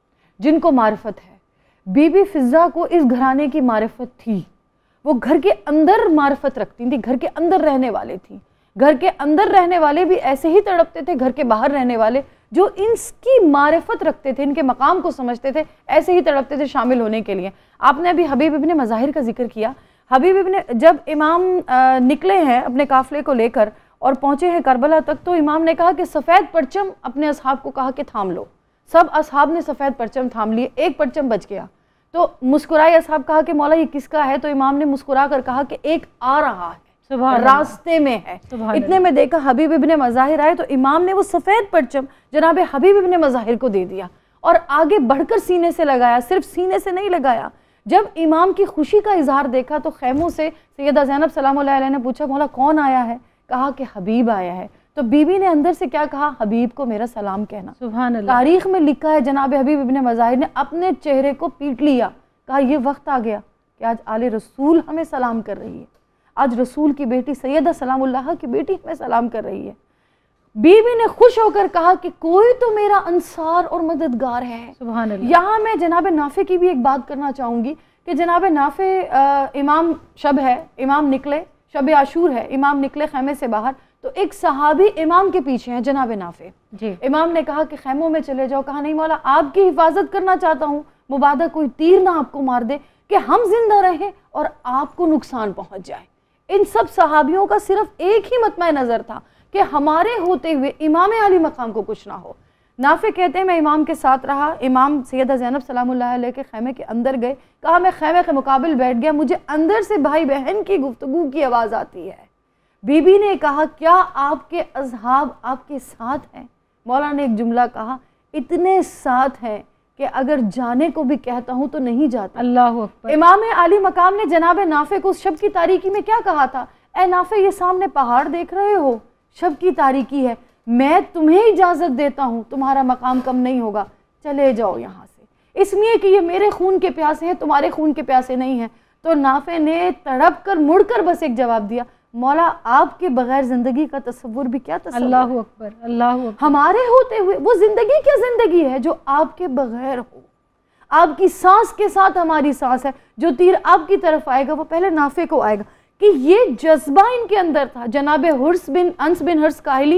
جن کو معرفت ہے. بی بی فضہ کو اس گھرانے کی معرفت تھی، وہ گھر کے اندر معرفت رکھتی تھی، گھر کے اندر رہنے والے تھیں. گھر کے اندر رہنے والے بھی ایسے ہی تڑپتے تھے، گھر کے باہر رہنے والے جو ان کی معرفت رکھتے تھے، ان کے مقام کو سمجھتے تھے، ایسے ہی تڑپتے تھے شامل ہونے کے لیے. آپ نے ابھی حبیب ابن مظاہر کا ذکر کیا. حبیب ابن جب امام نکلے ہیں اپنے قافلے کو لے کر اور پہنچے ہیں کربلا تک تو امام نے کہا کہ سفید پرچم اپنے اصحاب کو کہا کہ تھام لو. سب اصحاب نے سفید پرچم تھام لیے، ایک پرچم بچ گیا. تو مسکرائے اصحاب، کہا کہ مولا یہ کس کا ہے؟ تو امام نے مسکرا کر کہا کہ ایک آ رہا ہے، راستے میں ہے. اتنے میں دیکھا حبیب ابن مظاہر آئے تو امام نے وہ سفید پرچم جناب حبیب ابن مظاہر کو دے دیا اور آگے بڑھ کر سینے سے لگایا. صرف سینے سے نہیں لگایا. جب امام کی خوشی کا اظہار دیکھا تو خیموں سے سیدہ زینب سلام اللہ علیہ نے پوچھا مولا کون آیا ہے؟ کہا کہ حبیب آیا ہے. تو بی بی نے اندر سے کیا کہا؟ حبیب کو میرا سلام کہنا. سبحان اللہ. تاریخ میں لکھا ہے جناب حبیب ابن مظاہر نے اپنے چہرے کو پیٹ لیا، کہا یہ وقت آ گیا کہ آج آل رسول ہمیں سلام کر رہی ہے. آج رسول کی بیٹی سیدہ سلام اللہ کی بیٹی ہمیں سلام کر رہی ہے۔ بیوی نے خوش ہو کر کہا کہ کوئی تو میرا انصار اور مددگار ہے۔ سبحان اللہ۔ یہاں میں جناب نافع کی بھی ایک بات کرنا چاہوں گی کہ جناب نافع امام شب ہے، امام نکلے، شب عاشور ہے، امام نکلے خیمے سے باہر تو ایک صحابی امام کے پیچھے ہیں جناب نافع۔ جی امام نے کہا کہ خیموں میں چلے جاؤ، کہا نہیں مولا آپ کی حفاظت کرنا چاہتا ہوں، مبادہ کوئی تیر نہ آپ کو مار دے کہ ہم زندہ رہیں اور آپ کو نقصان پہنچ جائے۔ ان سب صحابیوں کا صرف ایک ہی مطمع نظر تھا کہ ہمارے ہوتے ہوئے امام علی مقام کو کچھ نہ ہو۔ نافع کہتے ہیں میں امام کے ساتھ رہا، امام سیدہ زینب سلام اللہ علیہ کے خیمے کے اندر گئے، کہا میں خیمے کے مقابل بیٹھ گیا، مجھے اندر سے بھائی بہن کی گفتگو کی آواز آتی ہے۔ بی بی نے کہا کیا آپ کے اصحاب آپ کے ساتھ ہیں؟ مولا نے ایک جملہ کہا اتنے ساتھ ہیں کہ اگر جانے کو بھی کہتا ہوں تو نہیں جاتا۔ اللہ اکبر۔ امام علی مقام نے جناب نافع کو اس شب کی تاریکی میں کیا کہا تھا؟ اے نافع یہ سامنے پہاڑ دیکھ رہے ہو، شب کی تاریکی ہے، میں تمہیں اجازت دیتا ہوں، تمہارا مقام کم نہیں ہوگا، چلے جاؤ یہاں سے، اس لیے کہ یہ میرے خون کے پیاسے ہیں، تمہارے خون کے پیاسے نہیں ہیں۔ تو نافع نے تڑپ کر مڑ کر بس ایک جواب دیا، مولا آپ کے بغیر زندگی کا تصور بھی کیا تصور ہے؟ اللہ اکبر، اللہ اکبر۔ ہمارے ہوتے ہوئے وہ زندگی کیا زندگی ہے جو آپ کے بغیر ہو؟ آپ کی سانس کے ساتھ ہماری سانس ہے، جو تیر آپ کی طرف آئے گا وہ پہلے نافع کو آئے گا، کہ یہ جذبہ ان کے اندر تھا۔ جناب انس بن حرس کاہلی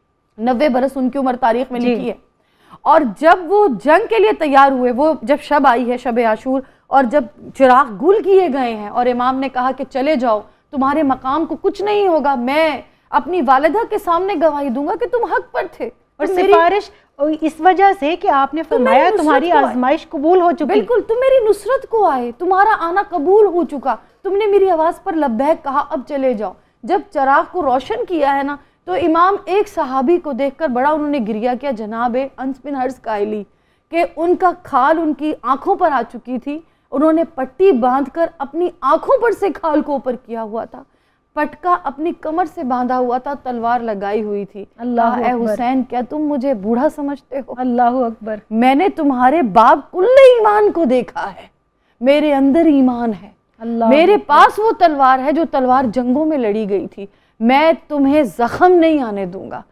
90 برس ان کی عمر تاریخ میں لکھی ہے، اور جب وہ جنگ کے لیے تیار ہوئے، وہ جب شب آئی ہے شب عاشور، اور جب چراغ گل کیے گئے ہیں اور امام نے کہا کہ چلے جاؤ تمہارے مقام کو کچھ نہیں ہوگا، میں اپنی والدہ کے سامنے گواہی دوں گا کہ تم حق پر تھے، اور سفارش اس وجہ سے کہ آپ نے فرمایا تمہاری آزمائش قبول ہو چکی۔ بالکل، تم میری نصرت کو آئے، تمہارا آنا قبول ہو چکا، تم نے میری آواز پر لبیک کہا، اب چلے جاؤ۔ جب چراغ کو روشن کیا ہے نا تو امام ایک صحابی کو دیکھ کر بڑا انہوں نے گریہ کیا، جناب انس بن حرس کاہلی، کہ ان کا کھال ان کی آنکھوں پر آ چکی تھی، انہوں نے پٹی باندھ کر اپنی آنکھوں پر سے کھال کو اوپر کیا ہوا تھا، پٹکا اپنی کمر سے باندھا ہوا تھا، تلوار لگائی ہوئی تھی۔ اللہ اے حسین کیا تم مجھے بوڑھا سمجھتے ہو؟ اللہ اکبر۔ میں نے تمہارے باب کل ایمان کو دیکھا ہے، میرے اندر ایمان ہے، میرے پاس وہ تلوار ہے جو تلوار جنگوں میں لڑی گئی تھی، میں تمہیں زخم نہیں آنے دوں گا۔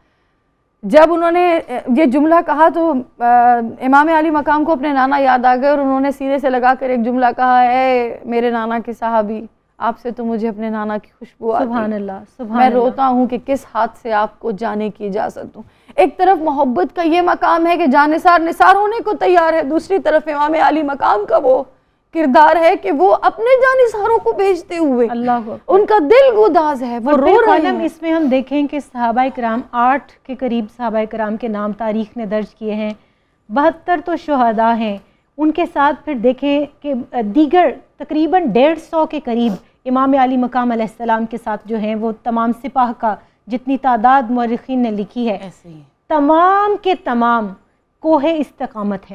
جب انہوں نے یہ جملہ کہا تو امام علی مقام کو اپنے نانا یاد آ گئے، اور انہوں نے سینے سے لگا کر ایک جملہ کہا، اے میرے نانا کے صحابی، آپ سے تو مجھے اپنے نانا کی خوشبو آتی، سبحان اللہ، سبحان میں اللہ۔ روتا ہوں کہ کس ہاتھ سے آپ کو جانے کی اجازت دوں۔ ایک طرف محبت کا یہ مقام ہے کہ جانثار نثار ہونے کو تیار ہے، دوسری طرف امام علی مقام کا وہ کردار ہے کہ وہ اپنے جانثاروں کو بھیجتے ہوئے اللہ ان کا دل گداز ہے، وہ رو رہے ہیں۔ اس میں ہم دیکھیں کہ صحابہ کرام 8 کے قریب صحابہ کرام کے نام تاریخ نے درج کیے ہیں، 72 تو شہداء ہیں، ان کے ساتھ پھر دیکھیں کہ دیگر تقریباً 150 کے قریب امام علی مقام علیہ السلام کے ساتھ جو ہیں وہ تمام سپاہ کا جتنی تعداد مورخین نے لکھی ہے، ایسے ہی تمام کے تمام کوہ استقامت ہیں،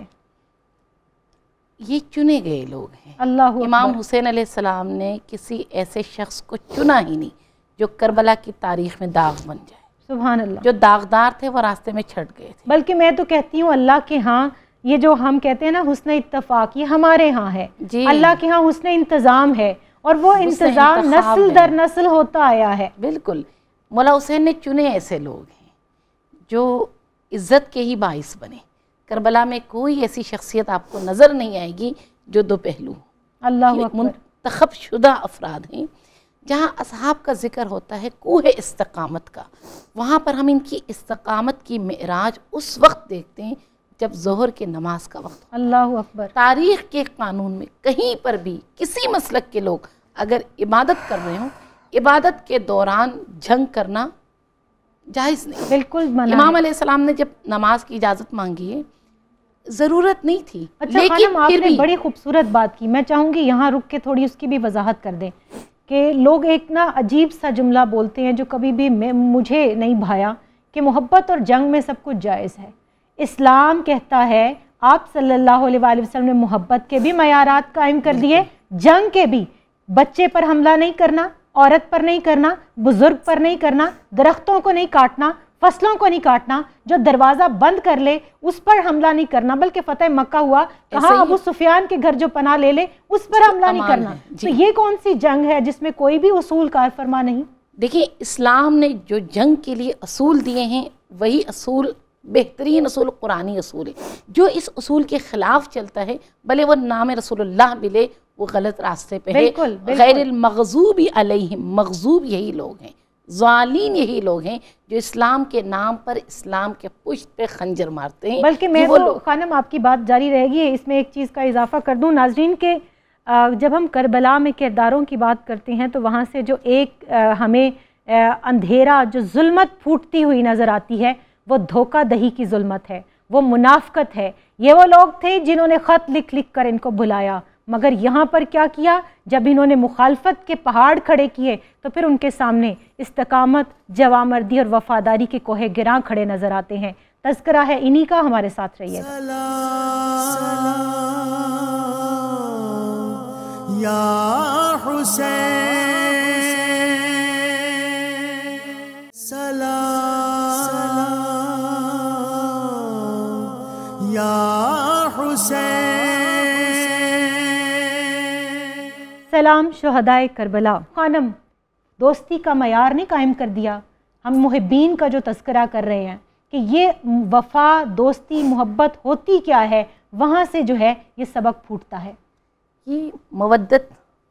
یہ چنے گئے لوگ ہیں۔ اللہ امام اکبر۔ حسین علیہ السلام نے کسی ایسے شخص کو چنا ہی نہیں جو کربلا کی تاریخ میں داغ بن جائے، سبحان اللہ۔ جو داغدار تھے وہ راستے میں چھٹ گئے تھے۔ بلکہ میں تو کہتی ہوں اللہ کے ہاں یہ جو ہم کہتے ہیں نا حسن اتفاق، یہ ہمارے ہاں ہے، جی اللہ کے ہاں حسن انتظام ہے، اور وہ حسن انتظام انتخاب نسل ہے۔ در نسل ہوتا آیا ہے۔ بالکل، مولا حسین نے چنے ایسے لوگ ہیں جو عزت کے ہی باعث بنے۔ کربلا میں کوئی ایسی شخصیت آپ کو نظر نہیں آئے گی جو دو پہلو ہوں۔ اللہ یہ اکبر۔ منتخب شدہ افراد ہیں۔ جہاں اصحاب کا ذکر ہوتا ہے کوہ استقامت کا، وہاں پر ہم ان کی استقامت کی معراج اس وقت دیکھتے ہیں جب ظہر کے نماز کا وقت ہو۔ اللہ اکبر۔ تاریخ کے قانون میں کہیں پر بھی کسی مسلک کے لوگ اگر عبادت کر رہے ہوں، عبادت کے دوران جنگ کرنا جائز نہیں۔ بالکل منع ہے۔ امام علیہ السلام نے جب نماز کی اجازت مانگی ہے، ضرورت نہیں تھی، اچھا لیکن خانم آپ پھر نے بھی بڑی خوبصورت بات کی، میں چاہوں گی یہاں رک کے تھوڑی اس کی بھی وضاحت کر دیں کہ لوگ ایک نا عجیب سا جملہ بولتے ہیں جو کبھی بھی مجھے نہیں بھایا، کہ محبت اور جنگ میں سب کچھ جائز ہے۔ اسلام کہتا ہے، آپ صلی اللہ علیہ وآلہ وسلم نے محبت کے بھی معیارات قائم کر دیے، جنگ کے بھی، بچے پر حملہ نہیں کرنا، عورت پر نہیں کرنا، بزرگ پر نہیں کرنا، درختوں کو نہیں کاٹنا، فصلوں کو نہیں کاٹنا، جو دروازہ بند کر لے اس پر حملہ نہیں کرنا، بلکہ فتح مکہ ہوا کہا ابو سفیان کے گھر جو پناہ لے لے اس پر حملہ نہیں کرنا. تو یہ کون سی جنگ ہے جس میں کوئی بھی اصول کار فرما نہیں؟ دیکھیں اسلام نے جو جنگ کے لیے اصول دیے ہیں وہی اصول بہترین اصول قرآنی اصول ہے. جو اس اصول کے خلاف چلتا ہے بھلے وہ نام رسول اللہ بھی لے وہ غلط راستے پہ ہے. غیر المغضوب علیہم، مغضوب یہی لوگ ہیں، ظالین یہی لوگ ہیں جو اسلام کے نام پر اسلام کے پشت پہ خنجر مارتے ہیں. بلکہ میں تو خانم آپ کی بات جاری رہے گی، اس میں ایک چیز کا اضافہ کر دوں ناظرین کے جب ہم کربلا میں کرداروں کی بات کرتے ہیں تو وہاں سے جو ایک ہمیں اندھیرا جو ظلمت پھوٹتی ہوئی نظر آتی ہے وہ دھوکہ دہی کی ظلمت ہے، وہ منافقت ہے. یہ وہ لوگ تھے جنہوں نے خط لکھ لکھ کر ان کو بلایا، مگر یہاں پر کیا کیا؟ جب انہوں نے مخالفت کے پہاڑ کھڑے کیے تو پھر ان کے سامنے استقامت، جوامردی اور وفاداری کے کوہ گراں کھڑے نظر آتے ہیں. تذکرہ ہے انہی کا، ہمارے ساتھ رہیے گا. یا حسین سلام یا حسین. سلام شہدائے کربلا. خانم دوستی کا معیار نہیں قائم کر دیا. ہم محبین کا جو تذکرہ کر رہے ہیں کہ یہ وفا، دوستی، محبت ہوتی کیا ہے، وہاں سے جو ہے یہ سبق پھوٹتا ہے. یہ مودت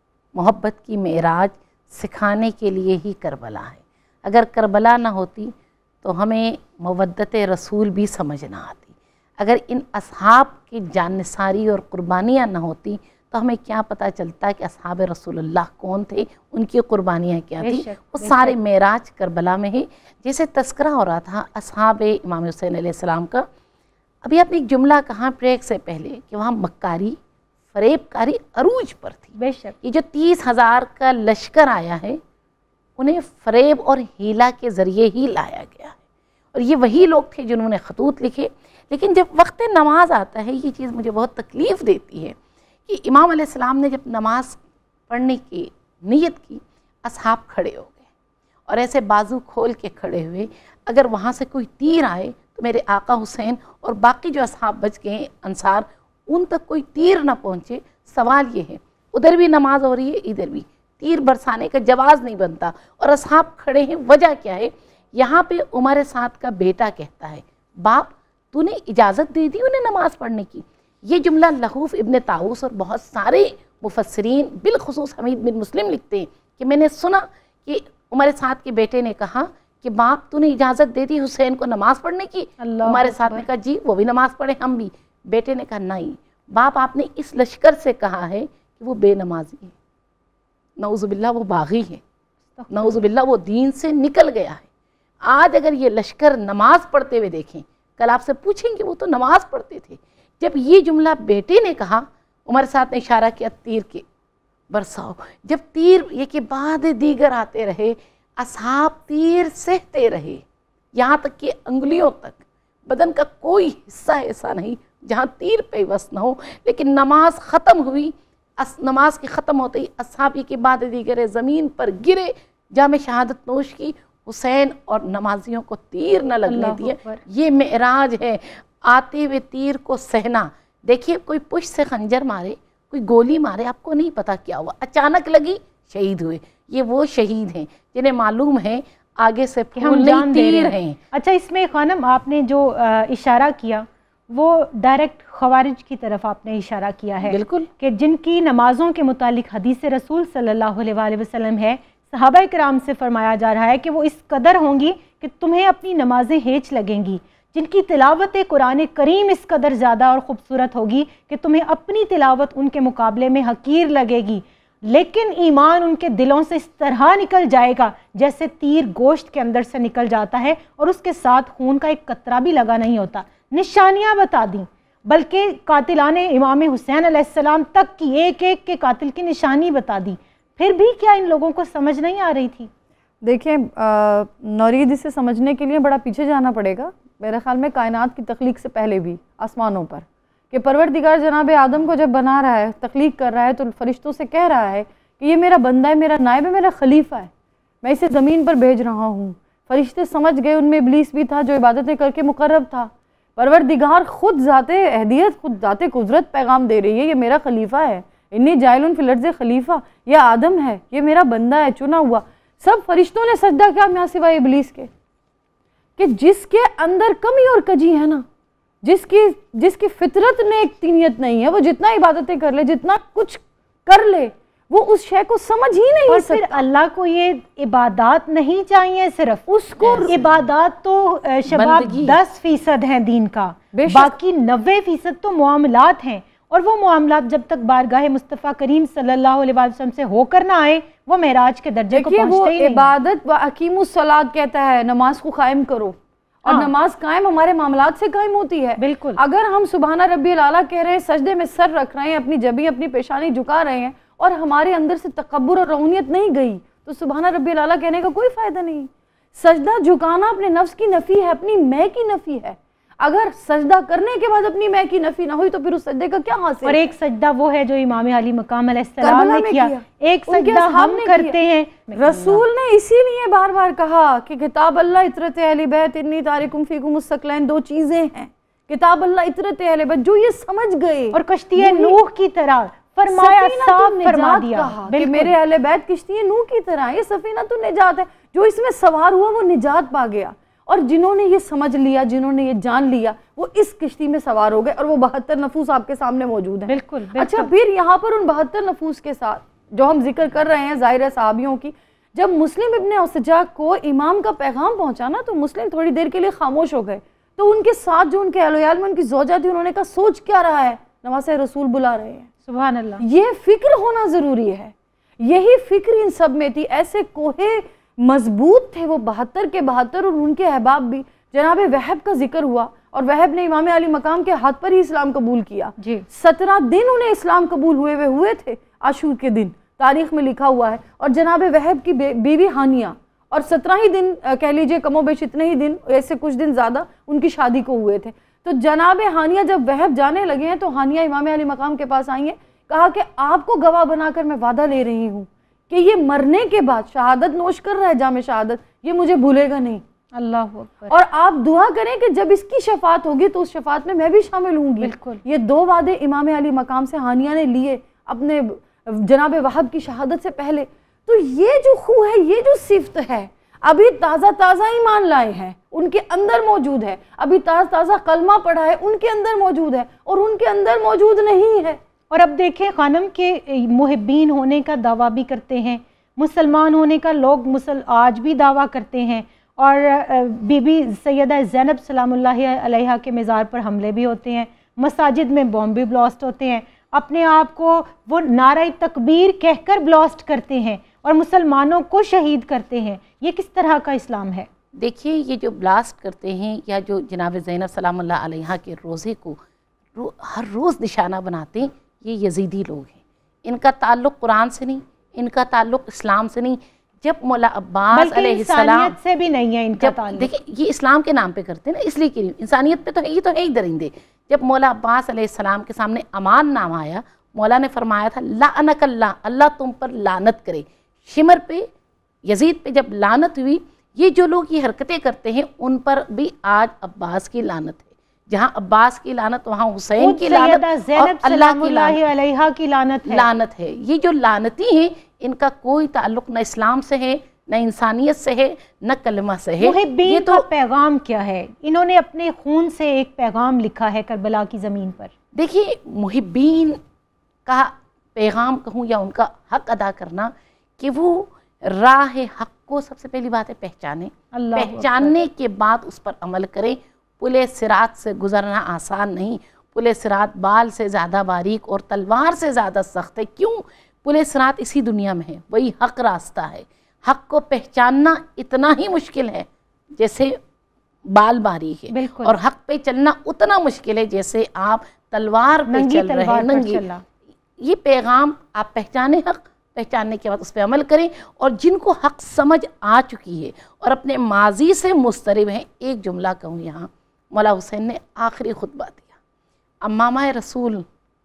محبت کی معراج سکھانے کے لیے ہی کربلا ہے. اگر کربلا نہ ہوتی تو ہمیں مودت رسول بھی سمجھ نہ آتی. اگر ان اصحاب کی جاننثاری اور قربانیاں نہ ہوتی تو ہمیں کیا پتہ چلتا کہ اصحاب رسول اللہ کون تھے، ان کی قربانیاں کیا تھیں. وہ سارے معراج کربلا میں ہی. جیسے تذکرہ ہو رہا تھا اصحاب امام حسین علیہ السلام کا، ابھی آپ نے ایک جملہ کہا بریک سے پہلے کہ وہاں مکاری، فریب کاری عروج پر تھی. بے شک یہ جو 30,000 کا لشکر آیا ہے انہیں فریب اور ہیلا کے ذریعے ہی لایا گیا ہے، اور یہ وہی لوگ تھے جنہوں نے خطوط لکھے. لیکن جب وقت نماز آتا ہے یہ چیز مجھے بہت تکلیف دیتی ہے کہ امام علیہ السلام نے جب نماز پڑھنے کی نیت کی اصحاب کھڑے ہو گئے اور ایسے بازو کھول کے کھڑے ہوئے. اگر وہاں سے کوئی تیر آئے تو میرے آقا حسین اور باقی جو اصحاب بچ گئے انصار ان تک کوئی تیر نہ پہنچے. سوال یہ ہے ادھر بھی نماز ہو رہی ہے ادھر بھی تیر برسانے کا جواز نہیں بنتا اور اصحاب کھڑے ہیں. وجہ کیا ہے؟ یہاں پہ عمر سعد کا بیٹا کہتا ہے باپ تو نے اجازت دے دی انہیں نماز پڑھنے کی. یہ جملہ لخوف ابن طاووس اور بہت سارے مفسرین بالخصوص حمید بن مسلم لکھتے ہیں کہ میں نے سنا کہ عمر سعد کے بیٹے نے کہا کہ باپ تو نے اجازت دے دی حسین کو نماز پڑھنے کی. عمر سعد نے کہا جی وہ بھی نماز پڑھے ہم بھی. بیٹے نے کہا نہیں باپ آپ نے اس لشکر سے کہا ہے کہ وہ بے نمازی ہے، نعوذ باللہ وہ باغی ہے، نعوذ باللہ وہ دین سے نکل گیا ہے. آج اگر یہ لشکر نماز پڑھتے ہوئے دیکھیں کل آپ سے پوچھیں گے وہ تو نماز پڑھتے تھے. جب یہ جملہ بیٹے نے کہا عمر سعد نے اشارہ کیا تیر کے برساؤ. جب تیر یہ کہ بعد دیگر آتے رہے اصحاب تیر سہتے رہے یہاں تک کہ انگلیوں تک بدن کا کوئی حصہ ایسا نہیں جہاں تیر پیوست نہ ہو. لیکن نماز ختم ہوئی، نماز کی ختم ہوتے ہی اصحاب کے بعد دیگر زمین پر گرے، جام شہادت نوش کی. حسین اور نمازیوں کو تیر نہ لگنے دیے. یہ معراج ہے، آتے ہوئے تیر کو سہنا. دیکھیے کوئی پشت سے خنجر مارے، کوئی گولی مارے، آپ کو نہیں پتا کیا ہوا، اچانک لگی شہید ہوئے. یہ وہ شہید ہیں جنہیں معلوم ہے آگے سے پھول نہیں تیر ہیں. اچھا اس میں خانم آپ نے جو اشارہ کیا وہ ڈائریکٹ خوارج کی طرف آپ نے اشارہ کیا ہے. بالکل کہ جن کی نمازوں کے متعلق حدیث رسول صلی اللہ علیہ وآلہ وسلم ہے، صحابہ کرام سے فرمایا جا رہا ہے کہ وہ اس قدر ہوں گی کہ تمہیں اپنی نمازیں ہیچ لگیں گی. جن کی تلاوت قرآن کریم اس قدر زیادہ اور خوبصورت ہوگی کہ تمہیں اپنی تلاوت ان کے مقابلے میں حقیر لگے گی. لیکن ایمان ان کے دلوں سے اس طرح نکل جائے گا جیسے تیر گوشت کے اندر سے نکل جاتا ہے اور اس کے ساتھ خون کا ایک قطرہ بھی لگا نہیں ہوتا. نشانیاں بتا دیں، بلکہ قاتلان امام حسین علیہ السلام تک کی ایک ایک کے قاتل کی نشانی بتا دی. پھر بھی کیا ان لوگوں کو سمجھ نہیں آ رہی تھی؟ دیکھیں نورید اسے سمجھنے کے لیے بڑا پیچھے جانا پڑے گا میرے خیال میں، کائنات کی تخلیق سے پہلے بھی آسمانوں پر، کہ پروردگار جناب آدم کو جب بنا رہا ہے، تخلیق کر رہا ہے تو فرشتوں سے کہہ رہا ہے کہ یہ میرا بندہ ہے، میرا نائب ہے، میرا خلیفہ ہے، میں اسے زمین پر بھیج رہا ہوں. فرشتے سمجھ گئے ان میں ابلیس بھی تھا جو عبادتیں کر کے مقرب تھا. پروردگار خود ذات اہدیت، خود ذات قدرت پیغام دے رہی ہے، یہ میرا خلیفہ ہے، انی جاعل فی الارض خلیفہ، یہ آدم ہے، یہ میرا بندہ ہے چنا ہوا. سب فرشتوں نے سجدہ کیا میاں سوائے ابلیس کے، کہ جس کے اندر کمی اور کجی ہے نا، جس کی فطرت میں ایک تینیت نہیں ہے، وہ جتنا عبادتیں کر لے، جتنا کچھ کر لے، وہ اس شے کو سمجھ ہی نہیں سکتا. اور پھر اللہ کو یہ عبادات نہیں چاہیے، صرف اس کو عبادات تو شباب 10% ہیں دین کا، باقی 90% تو معاملات ہیں، اور وہ معاملات جب تک بارگاہ مصطفیٰ کریم صلی اللہ علیہ وسلم سے ہو کر نہ آئے وہ معراج کے درجے کو پہنچتے ہی نہیں. عبادت وَأَقِیمُوا الصَّلَاةَ کہتا ہے، نماز کو قائم کرو، اور نماز قائم ہمارے معاملات سے قائم ہوتی ہے. بالکل. اگر ہم سبحان ربی الاعلیٰ کہہ رہے ہیں، سجدے میں سر رکھ رہے ہیں، اپنی جبیں اپنی پیشانی جھکا رہے ہیں، اور ہمارے اندر سے تکبر اور رونیت نہیں گئی، تو سبحان ربی الاعلیٰ کہنے کا کوئی فائدہ نہیں. سجدہ جھکانا اپنے نفس کی نفی ہے، اپنی میں کی نفی ہے. اگر سجدہ کرنے کے بعد اپنی میں کی نفی نہ ہوئی تو پھر اس سجدے کا کیا حاصل؟ اور ایک سجدہ وہ ہے جو امام علی مقام علیہ السلام نے کیا، ایک سجدہ ہم کرتے ہیں. رسول نے اسی لیے بار بار کہا کہ کتاب اللہ عطرت اہل بیت انی تارکم فیکم الثقلین، دو چیزیں ہیں، کتاب اللہ عطرت اہل بیت، جو یہ سمجھ گئے اور کشتی نوح کی طرح فرمایا، صاف فرما دیا کہ میرے اہل بیت کشتی نوح کی طرح، یہ سفینہ تو نجات ہے، جو اس میں سوار ہوا وہ نجات پا گیا. اور جنہوں نے یہ سمجھ لیا، جنہوں نے یہ جان لیا، وہ اس کشتی میں سوار ہو گئے، اور وہ 72 نفوس آپ کے سامنے موجود ہیں. بالکل. اچھا، پھر یہاں پر ان 72 نفوس کے ساتھ جو ہم ذکر کر رہے ہیں ظاہر صحابیوں کی، جب مسلم ابن اوسجا کو امام کا پیغام پہنچا نا، تو مسلم تھوڑی دیر کے لیے خاموش ہو گئے. تو ان کے ساتھ جو ان کے اہل و عیال میں ان کی زوجہ تھی، انہوں نے کہا سوچ کیا رہا ہے، نواسہ رسول بلا رہے ہیں. سبحان اللہ. یہ فکر ہونا ضروری ہے. یہی فکر ان سب میں تھی. ایسے کوہے مضبوط تھے وہ 72 کے 72، اور ان کے احباب بھی. جناب وہب کا ذکر ہوا، اور وہب نے امام علی مقام کے ہاتھ پر ہی اسلام قبول کیا. 17 دن انہیں اسلام قبول ہوئے تھے، عاشور کے دن تاریخ میں لکھا ہوا ہے. اور جناب وہب کی بیوی ہانیہ، اور 17 ہی دن کہہ لیجئے، کم و بیش اتنے ہی دن، ایسے کچھ دن زیادہ ان کی شادی کو ہوئے تھے. تو جناب ہانیہ جب وہب جانے لگے ہیں تو ہانیہ امام علی مقام کے پاس آئی ہیں، کہا کہ آپ کو گواہ بنا کر میں وعدہ لے رہی ہوں کہ یہ مرنے کے بعد شہادت نوش کر رہا ہے، جام شہادت، یہ مجھے بھولے گا نہیں. اللہ اکبر. اور آپ دعا کریں کہ جب اس کی شفاعت ہوگی تو اس شفاعت میں بھی شامل ہوں گی. بالکل. یہ 2 وعدے امام علی مقام سے ہانیہ نے لیے اپنے جناب وہب کی شہادت سے پہلے. تو یہ جو خو ہے، یہ جو صفت ہے، ابھی تازہ ایمان لائے ہیں، ان کے اندر موجود ہے. ابھی تازہ کلمہ پڑھا ہے، ان کے اندر موجود ہے، اور ان کے اندر موجود نہیں ہے. اور اب دیکھیں، خانم کے محبین ہونے کا دعویٰ بھی کرتے ہیں، مسلمان ہونے کا لوگ آج بھی دعویٰ کرتے ہیں، اور بی بی سیدہ زینب سلام اللہ علیہا کے مزار پر حملے بھی ہوتے ہیں، مساجد میں بوم بھی بلاسٹ ہوتے ہیں، اپنے آپ کو وہ نعرہ تکبیر کہہ کر بلاسٹ کرتے ہیں اور مسلمانوں کو شہید کرتے ہیں. یہ کس طرح کا اسلام ہے؟ دیکھیے، یہ جو بلاسٹ کرتے ہیں یا جو جناب زینب سلام اللہ علیہا کے روزے کو ہر روز نشانہ بناتے ہیں، یہ یزیدی لوگ ہیں. ان کا تعلق قرآن سے نہیں، ان کا تعلق اسلام سے نہیں. جب مولا عباس علیہ السلام، انسانیت سے بھی نہیں ہے ان کا تعلق. دیکھیں، یہ اسلام کے نام پہ کرتے ہیں نا، اس لیے کہ انسانیت پہ تو یہ تو ہے ہی درندے. جب مولا عباس علیہ السلام کے سامنے امان نام آیا، مولا نے فرمایا تھا لعنک اللہ، اللہ تم پر لعنت کرے. شمر پہ، یزید پہ جب لعنت ہوئی، یہ جو لوگ یہ حرکتیں کرتے ہیں ان پر بھی آج عباس کی لعنت ہے. جہاں عباس کی لعنت وہاں حسین کی لعنت اور اللہ کی لعنت ہے. یہ جو لعنتی ہیں ان کا کوئی تعلق نہ اسلام سے ہے، نہ انسانیت سے ہے، نہ کلمہ سے ہے. محبین کا پیغام کیا ہے؟ انہوں نے اپنے خون سے ایک پیغام لکھا ہے کربلا کی زمین پر. دیکھیے، محبین کا پیغام کہوں یا ان کا حق ادا کرنا، کہ وہ راہ حق کو سب سے پہلی بات ہے پہچاننے کے بعد اس پر عمل کریں. پلے صراط سے گزرنا آسان نہیں. پلے صراط بال سے زیادہ باریک اور تلوار سے زیادہ سخت ہے. کیوں؟ پلے صراط اسی دنیا میں ہے، وہی حق راستہ ہے. حق کو پہچاننا اتنا ہی مشکل ہے جیسے بال باریک ہے، اور حق پہ چلنا اتنا مشکل ہے جیسے آپ تلوار پہ چل رہے ہیں، ننگی. یہ پیغام آپ پہچانے حق، پہچاننے کے بعد اس پہ عمل کریں. اور جن کو حق سمجھ آ چکی ہے اور اپنے ماضی سے مسترب ہیں، ایک جملہ کہوں یہاں، مولا حسین نے آخری خطبہ دیا. امامہ رسول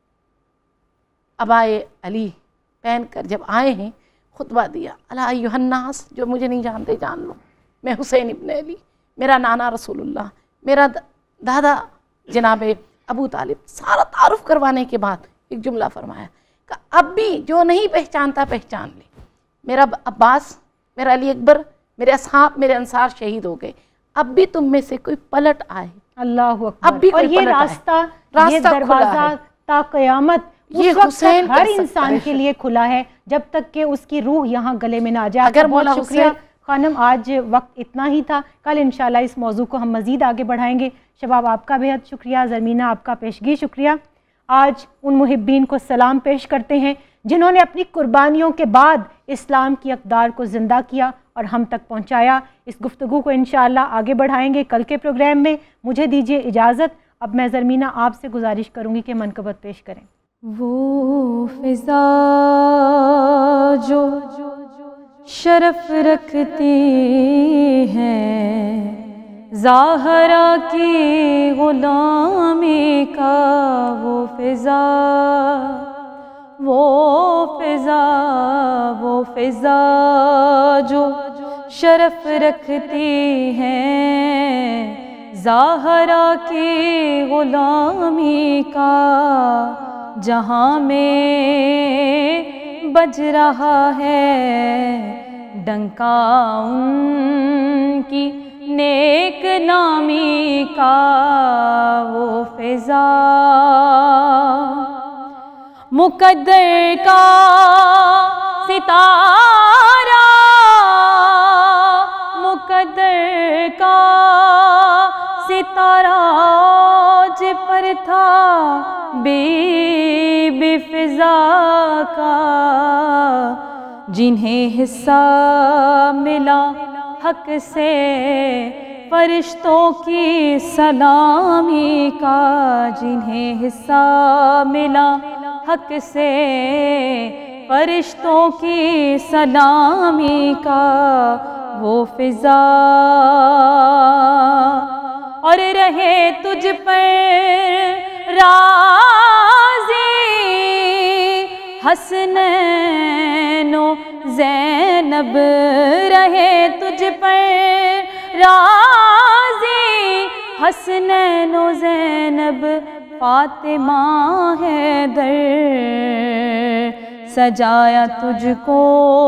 ابائے علی پہن کر جب آئے ہیں، خطبہ دیا، الا ایھا الناس، جو مجھے نہیں جانتے جان لو، میں حسین ابن علی، میرا نانا رسول اللہ، میرا دادا جناب ابو طالب، سارا تعارف کروانے کے بعد ایک جملہ فرمایا کہ اب بھی جو نہیں پہچانتا پہچان لے، میرا عباس، میرا علی اکبر، میرے اصحاب، میرے انصار شہید ہو گئے، اب بھی تم میں سے کوئی پلٹ آئے، اللہ اکبر، اب بھی اور کوئی یہ پلٹ آئے، راستہ یہ راستہ کھلا دروازہ ہے، تا قیامت یہ اس وقت حسین تک ہر کر سکتا انسان ہے۔ کے لیے کھلا ہے جب تک کہ اس کی روح یہاں گلے میں نہ جائے۔ اگر آپ کا مولا بہت شکریہ حسین خانم، آج وقت اتنا ہی تھا، کل انشاءاللہ اس موضوع کو ہم مزید آگے بڑھائیں گے۔ شباب آپ کا بہت شکریہ، زرمینہ آپ کا پیشگی شکریہ۔ آج ان محبین کو سلام پیش کرتے ہیں جنہوں نے اپنی قربانیوں کے بعد اسلام کی اقدار کو زندہ کیا اور ہم تک پہنچایا۔ اس گفتگو کو انشاءاللہ آگے بڑھائیں گے کل کے پروگرام میں۔ مجھے دیجیے اجازت، اب میں زرمینہ آپ سے گزارش کروں گی کہ منقبت پیش کریں۔ وہ فضا جو شرف رکھتی ہے زہرا کی غلامی کا، وہ فضا جو شرف رکھتی ہے زہرا کی غلامی کا، جہاں میں بج رہا ہے ڈنکا ان کی نیک نامی کا، وہ فضا مقدر کا ستارہ، مقدر کا ستارہ آج پر تھا بی بی فضا کا، جنہیں حصہ ملا حق سے فرشتوں کی سلامی کا، جنہیں حصہ ملا حق سے فرشتوں کی سلامی کا، وہ فضا اور رہے تجھ پر راضی حسنین و زینب، رہے تجھ پر راضی حسنین و زینب، فاطمہ حیدر، سجایا تجھ کو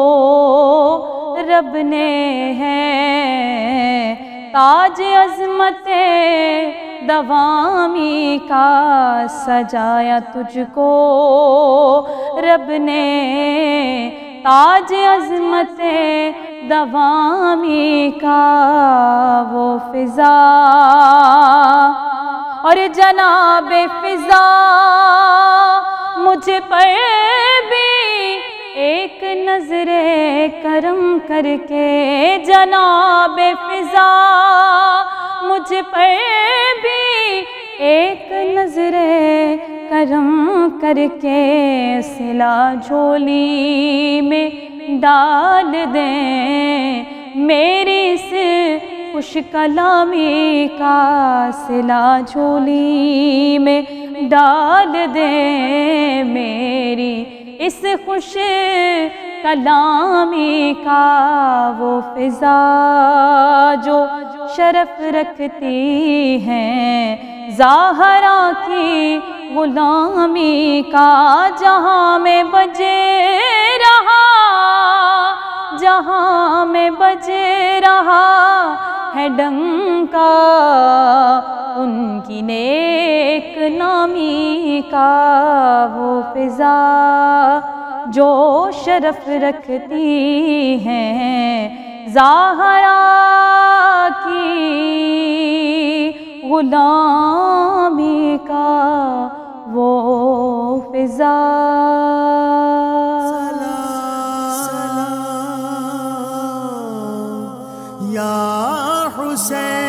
رب نے ہے تاج عظمت دوامی کا، سجایا تجھ کو رب نے تاج عظمت دوامی کا، وہ فضا اور جناب فضا مجھ پر بھی ایک نظر کرم کر کے، جناب فضا مجھ پر بھی ایک نظر کرم کر کے، سلا جھولی میں ڈال دیں میری اس خوش کلامی کا، سلا جھولی میں ڈال دیں میری اس خوش کلامی کا، وہ فضا جو شرف رکھتی ہے زہرا کی غلامی کا، جہاں میں بجے رہا، جہاں میں بجے رہا ہے ڈنکا ان کی نیک نامی کا، وہ فضا جو شرف رکھتی ہے زہرا کی غلامی کا، وہ فضا۔ یا حسین